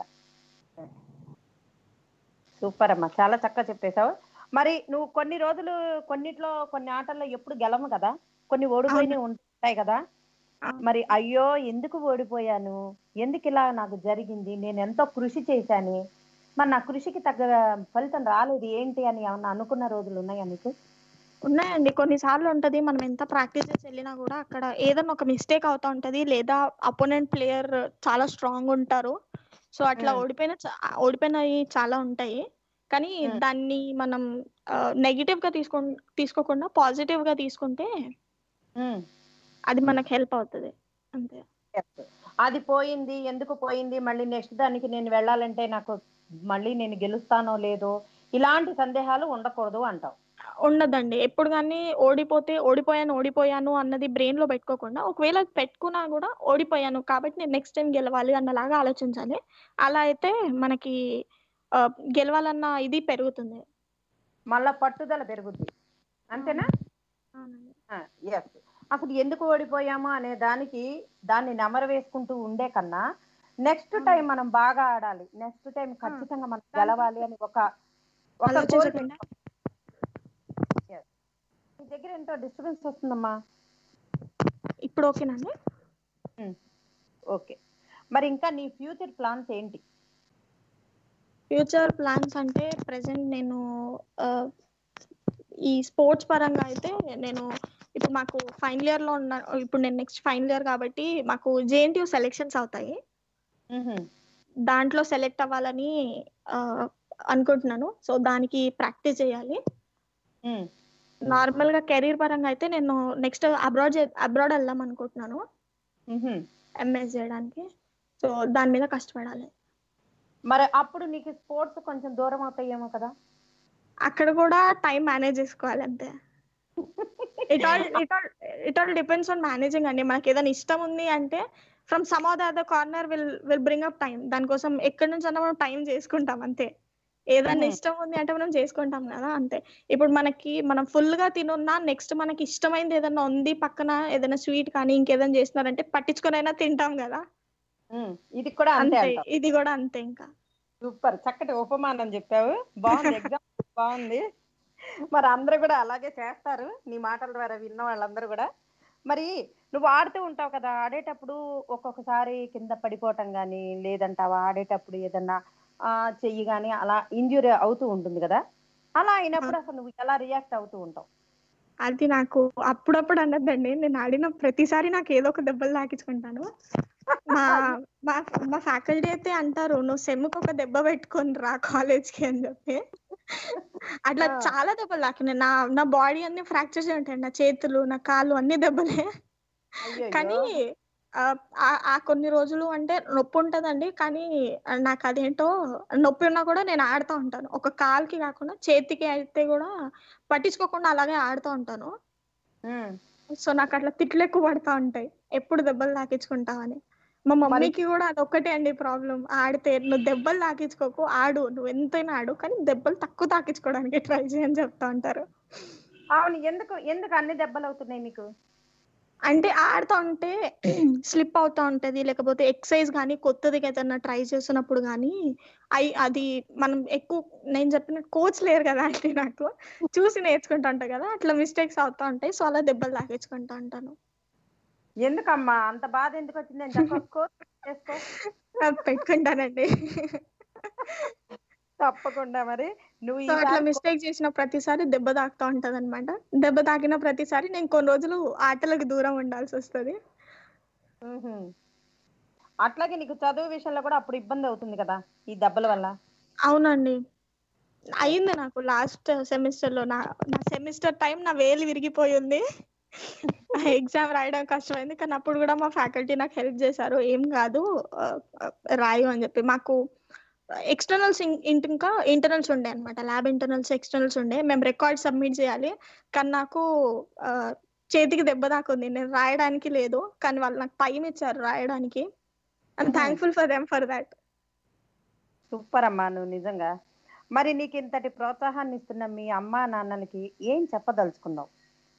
సూపర్ అమ్మా, చాలా చక్కగా చెప్పేశావు. మరి నువ్వు కొన్ని రోజులు కొన్నిట్లో కొన్ని ఆటల్లో ఎప్పుడు గెలము కదా, కొన్ని ఓడిపోయినవి ఉంటాయి కదా, మరి అయ్యో ఎందుకు ఓడిపోయాను, ఎందుకు ఇలా నాకు జరిగింది, నేను ఎంతో కృషి చేశాను, మరి నా కృషికి తగ్గ ఫలితం రాలేదు ఏంటి అని ఏమన్నా అనుకున్న రోజులు ఉన్నాయా నీకు? ఉన్నాయండి. కొన్నిసార్లు ఉంటది మనం ఎంత ప్రాక్టీస్ చేసి వెళ్ళినా కూడా అక్కడ ఏదైనా ఒక మిస్టేక్ అవుతా ఉంటది, లేదా అపోనెంట్ ప్లేయర్ చాలా స్ట్రాంగ్ ఉంటారు. సో అట్లా ఓడిపోయిన చా- ఓడిపోయినవి చాలా ఉంటాయి. కానీ దాన్ని మనం నెగిటివ్ గా తీసుకో తీసుకోకుండా పాజిటివ్ గా తీసుకుంటే అది మనకు హెల్ప్ అవుతుంది అంతే. Yes. అది పోయింది ఎందుకు పోయింది, మళ్ళీ నెక్స్ట్ దానికి నేను వెళ్ళాలంటే నాకు మళ్ళీ నేను గెలుస్తానో లేదో ఇలాంటి సందేహాలు ఉండకూడదు అంటావు. ఉండదండి. ఎప్పుడు కానీ ఓడిపోతే ఓడిపోయాను ఓడిపోయాను అన్నది బ్రెయిన్ లో పెట్టుకోకుండా, ఒకవేళ పెట్టుకున్నా కూడా ఓడిపోయాను కాబట్టి నేను నెక్స్ట్ టైం గెలవాలి అన్నలాగా ఆలోచించాలి. అలా అయితే మనకి ఆ, గెలవాలన్న ఇది పెరుగుతుంది. మళ్ళా పట్టుదల పెరుగుద్ది, అంతేనా? అవునండి. ఎస్. అసలు ఎందుకు ఓడిపోయామో అనే దానికి దాన్ని నెమరు వేసుకుంటూ ఉండే కన్నా నెక్స్ట్ టైం మనం బాగా ఆడాలి, నెక్స్ట్ టైం ఖచ్చితంగా మనం గెలవాలి అని ఒక ఒక హలో గోల్. చెప్పండి. మీ దగ్గర ఎంతో డిస్టర్బెన్స్ వస్తుందమ్మా. ఇప్పుడు ఓకేనండి. ఓకే, మరి ఇంకా నీ ఫ్యూచర్ ప్లాన్స్ ఏంటి? ఫ్యూచర్ ప్లాన్స్ అంటే ప్రెసెంట్ నేను ఆ, ఈ స్పోర్ట్స్ పరంగా అయితే నేను ఇప్పుడు మాకు ఫైనల్ ఇయర్ లో ఉన్న, ఇప్పుడు నేను నెక్స్ట్ ఫైనల్ ఇయర్ కాబట్టి మాకు జేఎన్టీయూ సెలెక్షన్స్ అవుతాయి. దాంట్లో సెలెక్ట్ అవ్వాలని ఆ, అనుకుంటున్నాను. సో దానికి ప్రాక్టీస్ చేయాలి. నార్మల్ గా కెరీర్ పరంగా అయితే నేను నెక్స్ట్ అబ్రాడ్ అబ్రాడ్ వెళ్దాం అనుకుంటున్నాను ఎంఎస్ చేయడానికి. సో దాని మీద కష్టపడాలి. మరి అప్పుడు నీకు స్పోర్ట్స్ కొంచెం దూరం అవుతాయేమో కదా? అక్కడ కూడా టైం మేనేజ్ చేసుకోవాలి అంతే. It all it all it all depends on managing అండి. మనకి ఏదైనా ఇష్టం ఉంది అంటే from some or the other corner will will bring up time. దానికోసం ఎక్కడి నుంచి అన్నా మనం టైం చేసుకుంటాం అంతే. ఏదైనా ఇష్టం ఉంది అంటే మనం చేసుకుంటాం కదా అంతే. ఇప్పుడు మనకి మనం ఫుల్ గా తినున్నా నెక్స్ట్ మనకి ఇష్టమైంది ఏదైనా ఉంది పక్కన, ఏదైనా స్వీట్ కానీ ఇంకేదైనా చేస్తున్నారంటే పట్టించుకొని అయినా తింటాం కదా. ఇది కూడా అంతే, ఇది కూడా అంతే. ఇంకా సూపర్, చక్కటి ఉపమానం చెప్పావు, బాగుంది, ఎగ్జాంపుల్ బాగుంది. మరి అందరూ కూడా అలాగే చేస్తారు నీ మాటల ద్వారా విన్న వాళ్ళందరూ కూడా. మరి నువ్వు ఆడుతూ ఉంటావు కదా, ఆడేటప్పుడు ఒక్కొక్కసారి కింద పడిపోవటం కానీ లేదంటావా, ఆడేటప్పుడు ఏదన్నా ఆ చెయ్యి కానీ అలా ఇంజురీ అవుతూ ఉంటుంది కదా, అలా అయినప్పుడు అసలు నువ్వు ఎలా రియాక్ట్ అవుతూ ఉంటావు? అది నాకు అప్పుడప్పుడు అన్నదండి. నేను ఆడిన ప్రతిసారి నాకు ఏదో ఒక దెబ్బలు తాకించుకుంటాను. మా మా మా ఫ్యాకల్టీ అయితే అంటారు, నువ్వు సెమ్కి ఒక దెబ్బ పెట్టుకొని రా కాలేజ్కి అని చెప్పి. అట్లా చాలా దెబ్బలు తాకినాయి. నా నా బాడీ అన్ని ఫ్రాక్చర్స్ ఉంటాయి, నా చేతులు నా కాళ్ళు అన్ని దెబ్బలే. కానీ ఆ కొన్ని రోజులు అంటే నొప్పి ఉంటదండి, కానీ నాకు అదేంటో నొప్పి ఉన్నా కూడా నేను ఆడుతూ ఉంటాను. ఒక కాలుకి కాకుండా చేతికి అయితే కూడా పట్టించుకోకుండా అలాగే ఆడుతూ ఉంటాను. సో నాకు అట్లా తిట్లు ఎక్కువ పడతా ఉంటాయి, ఎప్పుడు దెబ్బలు తాకించుకుంటావని. మా మమ్మీకి కూడా అదొక్కటే అండి ప్రాబ్లం. ఆడితే నువ్వు దెబ్బలు తాకించుకోకు, ఆడు, నువ్వు ఎంతైనా ఆడు, కానీ దెబ్బలు తక్కువ తాకించుకోవడానికి ట్రై చేయని చెప్తా ఉంటారు. అవును, ఎందుకు ఎందుకు అన్ని దెబ్బలు అవుతున్నాయి మీకు? అంటే ఆడుతూ ఉంటే స్లిప్ అవుతా ఉంటది, లేకపోతే ఎక్సర్సైజ్ కానీ కొత్తది ఏదన్నా ట్రై చేస్తున్నప్పుడు కానీ అయి అది మనం ఎక్కువ, నేను చెప్పిన కోచ్ లేరు కదా అంటే నాకు చూసి నేర్చుకుంటా ఉంటా కదా, అట్లా మిస్టేక్స్ అవుతా ఉంటాయి. సో అలా దెబ్బలు తాకించుకుంటా ఉంటాను. ఎందుకమ్మా అంత బాధ ఎందుకు వచ్చిందని చెప్పు, పెట్టుకుంటానండి. తప్పకుండా. మరి నువ్వు అట్లా మిస్టేక్ చేసిన ప్రతిసారి దెబ్బ తాకుతా ఉంటది అనమాట. దెబ్బ తాకిన ప్రతిసారి నేను కొన్ని రోజులు ఆటలకు దూరం ఉండాల్సి వస్తుంది. అట్లాగే నీకు చదువు విషయంలో కూడా అప్పుడు ఇబ్బంది అవుతుంది కదా ఈ దెబ్బల వల్ల? అవునండి, అయింది నాకు లాస్ట్ సెమిస్టర్ లో. నా నా సెమిస్టర్ టైం నా వేలు విరిగిపోయింది. ఎగ్జామ్ రాయడం కష్టమైంది, కానీ అప్పుడు కూడా మా ఫ్యాకల్టీ నాకు హెల్ప్ చేశారు. ఏం కాదు రాయు అని చెప్పి. మాకు ఎక్స్టర్నల్స్ ఇంకా ఇంటర్నల్స్ ఉండే అనమాట, ల్యాబ్ ఇంటర్నల్స్ ఎక్స్టర్నల్స్ ఉండే. మేము రికార్డ్ సబ్మిట్ చేయాలి, కానీ నాకు చేతికి దెబ్బ దాకుంది, నేను రాయడానికి లేదు. కానీ వాళ్ళు నాకు టైం ఇచ్చారు రాయడానికి. I'm thankful for them for that. Super అమ్మా నువ్వు నిజంగా. మరి నీకు ఇంతటి ప్రోత్సాహాన్ని ఇస్తున్న మీ అమ్మా నాన్నలకి ఏం చెప్పదలుచుకున్నావు?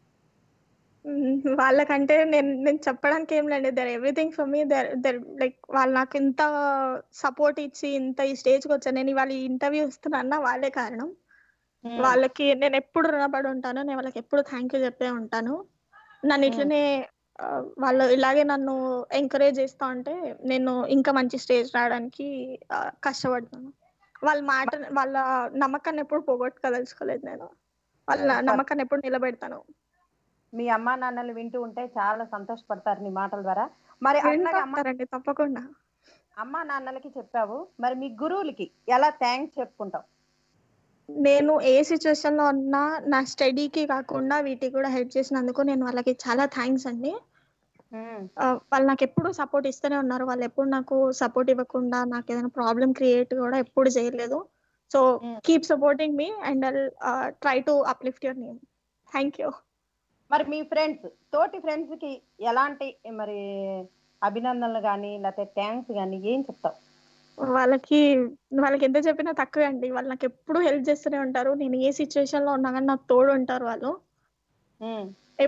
వాళ్ళకంటే నేను నేను చెప్పడానికి ఏం లేండి, they're everything for me. They're they're like వాళ్ళు నాకు ఇంత సపోర్ట్ ఇచ్చి ఇంత ఈ స్టేజ్కి వచ్చాను. నేను ఇవాళ ఈ ఇంటర్వ్యూ ఇస్తున్నా వాళ్ళే కారణం. వాళ్ళకి నేను ఎప్పుడు రుణపడి ఉంటాను, నేను వాళ్ళకి ఎప్పుడు థ్యాంక్ యూ చెప్పే ఉంటాను. నన్ను ఇట్లనే వాళ్ళు ఇలాగే నన్ను ఎంకరేజ్ చేస్తా ఉంటే నేను ఇంకా మంచి స్టేజ్ రావడానికి కష్టపడతాను. వాళ్ళ మాట వాళ్ళ నమ్మకాన్ని ఎప్పుడు పోగొట్టుకోదలుచుకోలేదు నేను. వాళ్ళ నమ్మకాన్ని ఎప్పుడు నిలబెడతాను. మీ అమ్మా నాన్నలు వింటూ ఉంటే చాలా సంతోషపడతారు నీ మాటల ద్వారా. మరి అట్లాగే తప్పకుండా అమ్మా నాన్నలకి చెప్పావు, మరి మీ గురువులకి ఎలా థ్యాంక్స్ చెప్పుకుంటావు? నేను ఏ సిచ్యువేషన్ లో ఉన్నా నా స్టడీకి కాకుండా వీటికి కూడా హెల్ప్ చేసినందుకు నేను వాళ్ళకి చాలా థ్యాంక్స్ అండి. వాళ్ళు నాకు ఎప్పుడు సపోర్ట్ ఇస్తూనే ఉన్నారు. వాళ్ళు ఎప్పుడు నాకు సపోర్ట్ ఇవ్వకుండా నాకు ఏదైనా ప్రాబ్లం క్రియేట్ కూడా ఎప్పుడు చేయలేదు. So keep supporting me and I'll try to uplift your name. Thank you. మరి మీ ఫ్రెండ్స్, తోటి ఫ్రెండ్స్ కి ఎలాంటి మరి అభినందనలు కానీ లేకపోతే థ్యాంక్స్ కానీ ఏం చెప్తావు? వాళ్ళకి వాళ్ళకి ఎంత చెప్పినా తక్కువే అండి. వాళ్ళు నాకు ఎప్పుడు హెల్ప్ చేస్తూనే ఉంటారు. నేను ఏ సిచ్యువేషన్ లో ఉన్నా కానీ నాకు తోడు ఉంటారు వాళ్ళు.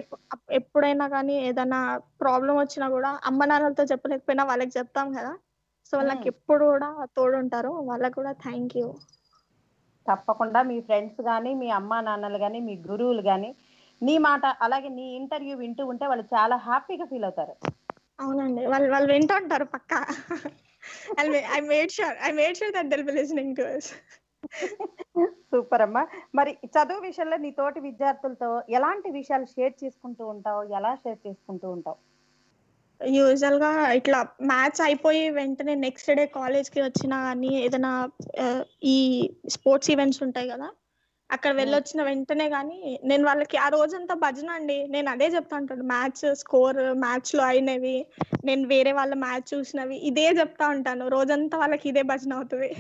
ఎప్పుడైనా కానీ ఏదైనా ప్రాబ్లం వచ్చినా కూడా అమ్మ నాన్నలతో చెప్పలేకపోయినా వాళ్ళకి చెప్తాం కదా, సో వాళ్ళు నాకు ఎప్పుడు కూడా తోడుంటారు. వాళ్ళకు కూడా థ్యాంక్ యూ. తప్పకుండా మీ ఫ్రెండ్స్ కానీ, మీ అమ్మా నాన్నలు కానీ, మీ గురువులు కానీ నీ మాట అలాగే నీ ఇంటర్వ్యూ వింటూ ఉంటే వాళ్ళు చాలా హ్యాపీగా ఫీల్ అవుతారు. అవునండి, వాళ్ళు వాళ్ళు వింటూ ఉంటారు పక్కా. I made sure I made sure that they'll be listening to us. Super అమ్మా. మరి చదువు విషయంలో నీ తోటి విద్యార్థులతో ఎలాంటి విషయాలు షేర్ చేసుకుంటూ ఉంటావు? ఎలా షేర్ చేసుకుంటూ ఉంటావు? యూజువల్ గా ఇట్లా మ్యాచ్ అయిపోయి వెంటనే నెక్స్ట్ డే కాలేజ్ కి వచ్చినా కానీ ఏదైనా ఈ స్పోర్ట్స్ ఈవెంట్స్ ఉంటాయి కదా, అక్కడ వెళ్ళొచ్చిన వెంటనే కానీ నేను వాళ్ళకి ఆ రోజంతా భజన అండి. నేను అదే చెప్తా ఉంటాను, మ్యాచ్ స్కోర్, మ్యాచ్ లో అయినవి, నేను వేరే వాళ్ళ మ్యాచ్ చూసినవి, ఇదే చెప్తా ఉంటాను. రోజంతా వాళ్ళకి ఇదే భజన అవుతుంది.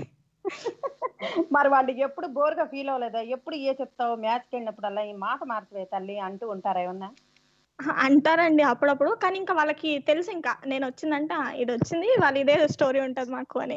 మరి వాళ్ళు ఎప్పుడు బోర్గా ఫీల్ అవ్వలేదా? ఎప్పుడు ఏ చెప్తావు మ్యాచ్కి వెళ్ళినప్పుడల్లా ఈ మాట మార్చవే తల్లి అంటూ ఉంటారా ఏమన్నా? అంటారండి అప్పుడప్పుడు, కానీ ఇంకా వాళ్ళకి తెలుసు ఇంకా నేను వచ్చిందంటే ఇది వచ్చింది, వాళ్ళు ఇదే స్టోరీ ఉంటది మాకు అని.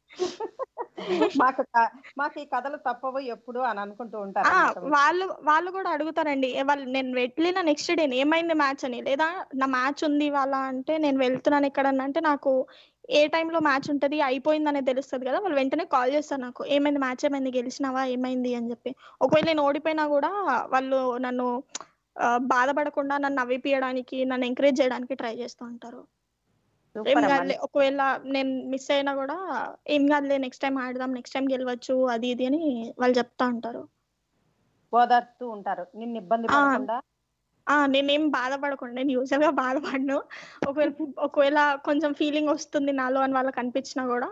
మాకు మాకు ఈ కథలు తప్పవు ఎప్పుడు అని అనుకుంటూ ఉంటారు. వాళ్ళు వాళ్ళు కూడా అడుగుతారండి, వాళ్ళు నేను వెళ్ళిన నెక్స్ట్ డే ఏమైంది మ్యాచ్ అని, లేదా నా మ్యాచ్ ఉంది వాళ్ళ అంటే నేను వెళ్తున్నాను ఎక్కడన్నా అంటే నాకు ఏ టైంలో మ్యాచ్ ఉంటుంది అయిపోయింది అనేది తెలుస్తుంది కదా, వాళ్ళు వెంటనే కాల్ చేస్తారు నాకు, ఏమైంది మ్యాచ్, ఏమైంది గెలిచినావా, ఏమైంది అని చెప్పి. ఒకవేళ నేను ఓడిపోయినా కూడా వాళ్ళు నన్ను బాధపడకుండా నన్ను నవ్విపియడానికి, నన్ను ఎంకరేజ్ చేయడానికి ట్రై చేస్తూ ఉంటారు. ఏం కాదులే, ఒకవేళ నేను మిస్ అయినా కూడా ఏం కాదులే, నెక్స్ట్ టైం ఆడదాం, నెక్స్ట్ టైం గెలవచ్చు, అది ఇది అని వాళ్ళు చెప్తా ఉంటారు, ఓదార్తూ ఉంటారు. నిన్ను ఇబ్బంది పడకుండా నేనేం బాధపడకుండా, నేను యూజువల్ గా బాధపడను. ఒకవేళ ఒకవేళ కొంచెం ఫీలింగ్ వస్తుంది నాలో అని వాళ్ళకి అనిపించినా కూడా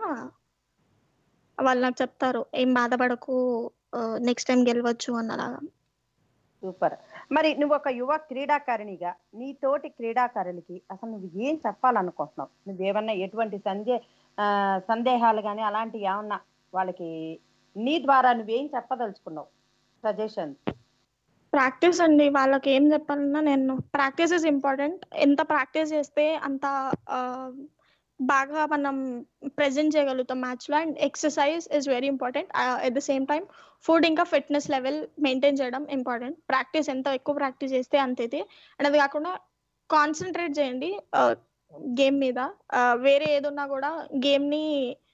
వాళ్ళు నాకు చెప్తారు, ఏం బాధపడకు, నెక్స్ట్ టైం గెలవచ్చు అన్నలాగా. సూపర్. మరి నువ్వు ఒక యువ క్రీడాకారిణిగా నీ తోటి క్రీడాకారులకి అసలు నువ్వు ఏం చెప్పాలనుకుంటున్నావు? నువ్వేమన్నా ఎటువంటి సందే సందేహాలు కానీ అలాంటివి ఏమన్నా వాళ్ళకి నీ ద్వారా నువ్వేం చెప్పదలుచుకున్నావు? సజెషన్. ప్రాక్టీస్ అండి, వాళ్ళకి ఏం చెప్పాలన్నా నేను ప్రాక్టీస్ ఇస్ ఇంపార్టెంట్. ఎంత ప్రాక్టీస్ చేస్తే అంత బాగా మనం ప్రెజెంట్ చేయగలుగుతాం మ్యాచ్ లో. And exercise is very important. At the same time food ఇంకా ఫిట్నెస్ లెవెల్ మెయింటైన్ చేయడం ఇంపార్టెంట్. ప్రాక్టీస్ ఎంత ఎక్కువ ప్రాక్టీస్ చేస్తే అంతైతే. అండ్ అది కాకుండా కాన్సన్ట్రేట్ చేయండి గేమ్ మీద. వేరే ఏదున్నా కూడా గేమ్ ని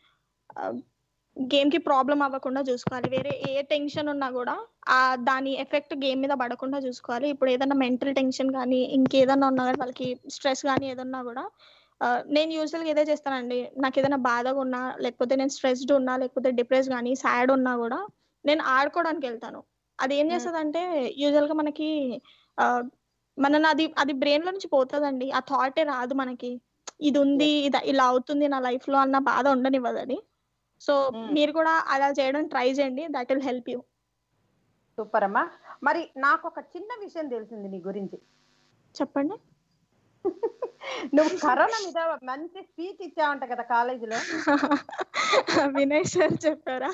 గేమ్ కి ప్రాబ్లం అవ్వకుండా చూసుకోవాలి. వేరే ఏ టెన్షన్ ఉన్నా కూడా ఆ దాని ఎఫెక్ట్ గేమ్ మీద పడకుండా చూసుకోవాలి. ఇప్పుడు ఏదైనా మెంటల్ టెన్షన్ కానీ ఇంకేదన్నా ఉన్నా కానీ వాళ్ళకి స్ట్రెస్ కానీ ఏదన్నా కూడా నేను యూజువల్గా ఇదే చేస్తానండి. నాకు ఏదైనా బాధగా ఉన్నా, లేకపోతే నేను స్ట్రెస్డ్ ఉన్నా, లేకపోతే డిప్రెస్ కానీ సాడ్ ఉన్నా కూడా నేను ఆడుకోవడానికి వెళ్తాను. అది ఏం చేస్తుంది అంటే యూజువల్గా మనకి మన అది అది బ్రెయిన్ లో నుంచి పోతుందండి. ఆ థాటే రాదు మనకి, ఇది ఉంది ఇది ఇలా అవుతుంది నా లైఫ్ లో అన్న బాధ ఉండనివ్వదు అది. సో మీరు కూడా అలా చేయడం ట్రై చేయండి, that will help you. Super అమ్మా. మరి నాకు ఒక చిన్న విషయం తెలిసింది నీ గురించి. చెప్పండి. నువ్వు కరోనా మీద మంచి స్పీచ్ ఇచ్చావంట కదా కాలేజీలో. వినయ్ సార్ చెప్పారా?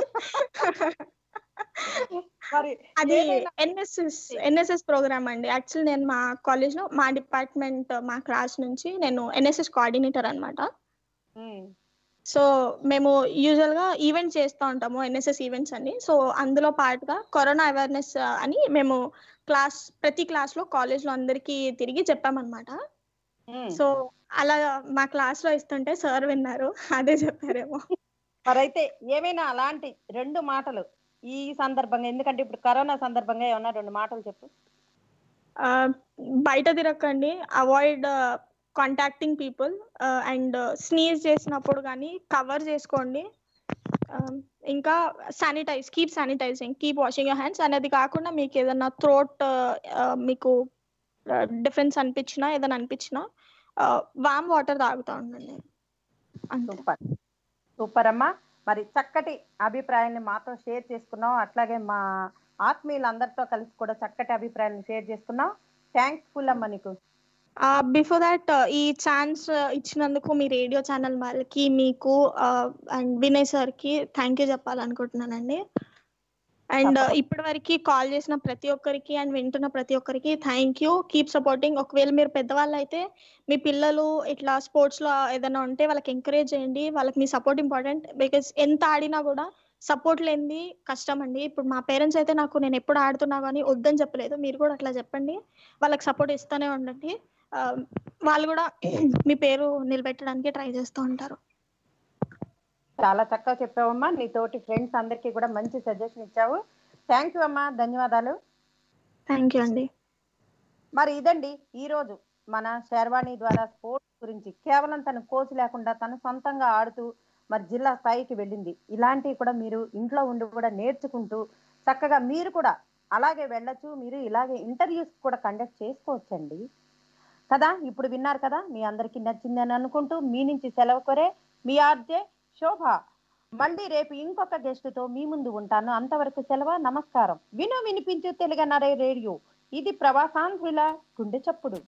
మరి అది ఎన్ఎస్ఎస్ ఎన్ఎస్ఎస్ ప్రోగ్రామ్ అండి. యాక్చువల్లీ నేను మా కాలేజ్ లో మా డిపార్ట్మెంట్ మా క్లాస్ నుంచి నేను ఎన్ఎస్ఎస్ కోఆర్డినేటర్ అనమాట. సో మేము యూజువల్ గా ఈవెంట్స్ చేస్తూ ఉంటాము, ఎన్ఎస్ఎస్ ఈవెంట్స్ అని. సో అందులో పార్ట్గా కరోనా అవేర్నెస్ అని మేము క్లాస్ ప్రతి క్లాస్ లో కాలేజ్ లో అందరికి తిరిగి చెప్పామన్నమాట. సో అలా మా క్లాస్ లో ఇస్తుంటే సార్ విన్నారు, అదే చెప్పారేమో. మరైతే ఏమైనా అలాంటి రెండు మాటలు ఈ సందర్భంగా, ఎందుకంటే ఇప్పుడు కరోనా సందర్భంగా ఏమన్నా రెండు మాటలు చెప్పు. బయట తిరగకండి, avoid contacting people, and sneeze చేసినప్పుడు కానీ కవర్ చేసుకోండి. ఇంకా sanitize, keep sanitizing, keep washing your hands. అనేది కాకుండా మీకు ఏదైనా థ్రోట్ మీకు డిఫరెన్స్ అనిపించినా ఏదైనా అనిపించినా వామ్ వాటర్ తాగుతా ఉండండి. సూపర్ సూపర్ అమ్మా. మరి చక్కటి అభిప్రాయాన్ని మాతో షేర్ చేసుకున్నావు, అట్లాగే మా ఆత్మీయులందరితో కలిసి కూడా చక్కటి అభిప్రాయాన్ని షేర్ చేసుకున్నావు. థ్యాంక్ఫుల్ అమ్మా నీకు. బిఫోర్ దాట్ ఈ ఛాన్స్ ఇచ్చినందుకు మీ రేడియో ఛానల్ వాళ్ళకి, మీకు అండ్ వినయ్ సార్కి థ్యాంక్ యూ చెప్పాలనుకుంటున్నానండి. అండ్ ఇప్పటి వరకు కాల్ చేసిన ప్రతి ఒక్కరికి అండ్ వింటున్న ప్రతి ఒక్కరికి థ్యాంక్ యూ. Keep supporting. ఒకవేళ మీరు పెద్దవాళ్ళు అయితే మీ పిల్లలు ఇట్లా స్పోర్ట్స్ లో ఏదైనా ఉంటే వాళ్ళకి ఎంకరేజ్ చేయండి. వాళ్ళకి మీ సపోర్ట్ ఇంపార్టెంట్. బికాస్ ఎంత ఆడినా కూడా సపోర్ట్ లేనిది కష్టం అండి. ఇప్పుడు మా పేరెంట్స్ అయితే నాకు నేను ఎప్పుడు ఆడుతున్నా కానీ వద్దని చెప్పలేదు. మీరు కూడా అట్లా చెప్పండి, వాళ్ళకి సపోర్ట్ ఇస్తూనే ఉండండి. వాళ్ళు కూడా మీ పేరు నిలబెట్టడానికి ట్రై చేస్తూ ఉంటారు. చాలా చక్కగా చెప్పావమ్మా. నీ తోటి ఫ్రెండ్స్ అందరికీ కూడా మంచి సజెషన్ ఇచ్చావు. థ్యాంక్ యూ అమ్మా, ధన్యవాదాలు. థ్యాంక్ యూ అండి. మరి ఇదండి ఈరోజు మన శర్వాణి ద్వారా స్పోర్ట్స్ గురించి. కేవలం తన కోచ్ లేకుండా తను సొంతంగా ఆడుతూ మరి జిల్లా స్థాయికి వెళ్ళింది. ఇలాంటివి కూడా మీరు ఇంట్లో ఉండి కూడా నేర్చుకుంటూ చక్కగా మీరు కూడా అలాగే వెళ్ళొచ్చు. మీరు ఇలాగే ఇంటర్వ్యూస్ కూడా కండక్ట్ చేసుకోవచ్చండి కదా. ఇప్పుడు విన్నారు కదా, మీ అందరికీ నచ్చిందని అనుకుంటూ మీ నుంచి సెలవు కోరే మీ ఆర్జే శోభ. మళ్ళీ రేపు ఇంకొక గెస్ట్ తో మీ ముందు ఉంటాను. అంతవరకు సెలవు, నమస్కారం. విను వినిపించు తెలుగన్నరే రేడియో. ఇది ప్రవాసాంధ్రుల గుండె చప్పుడు.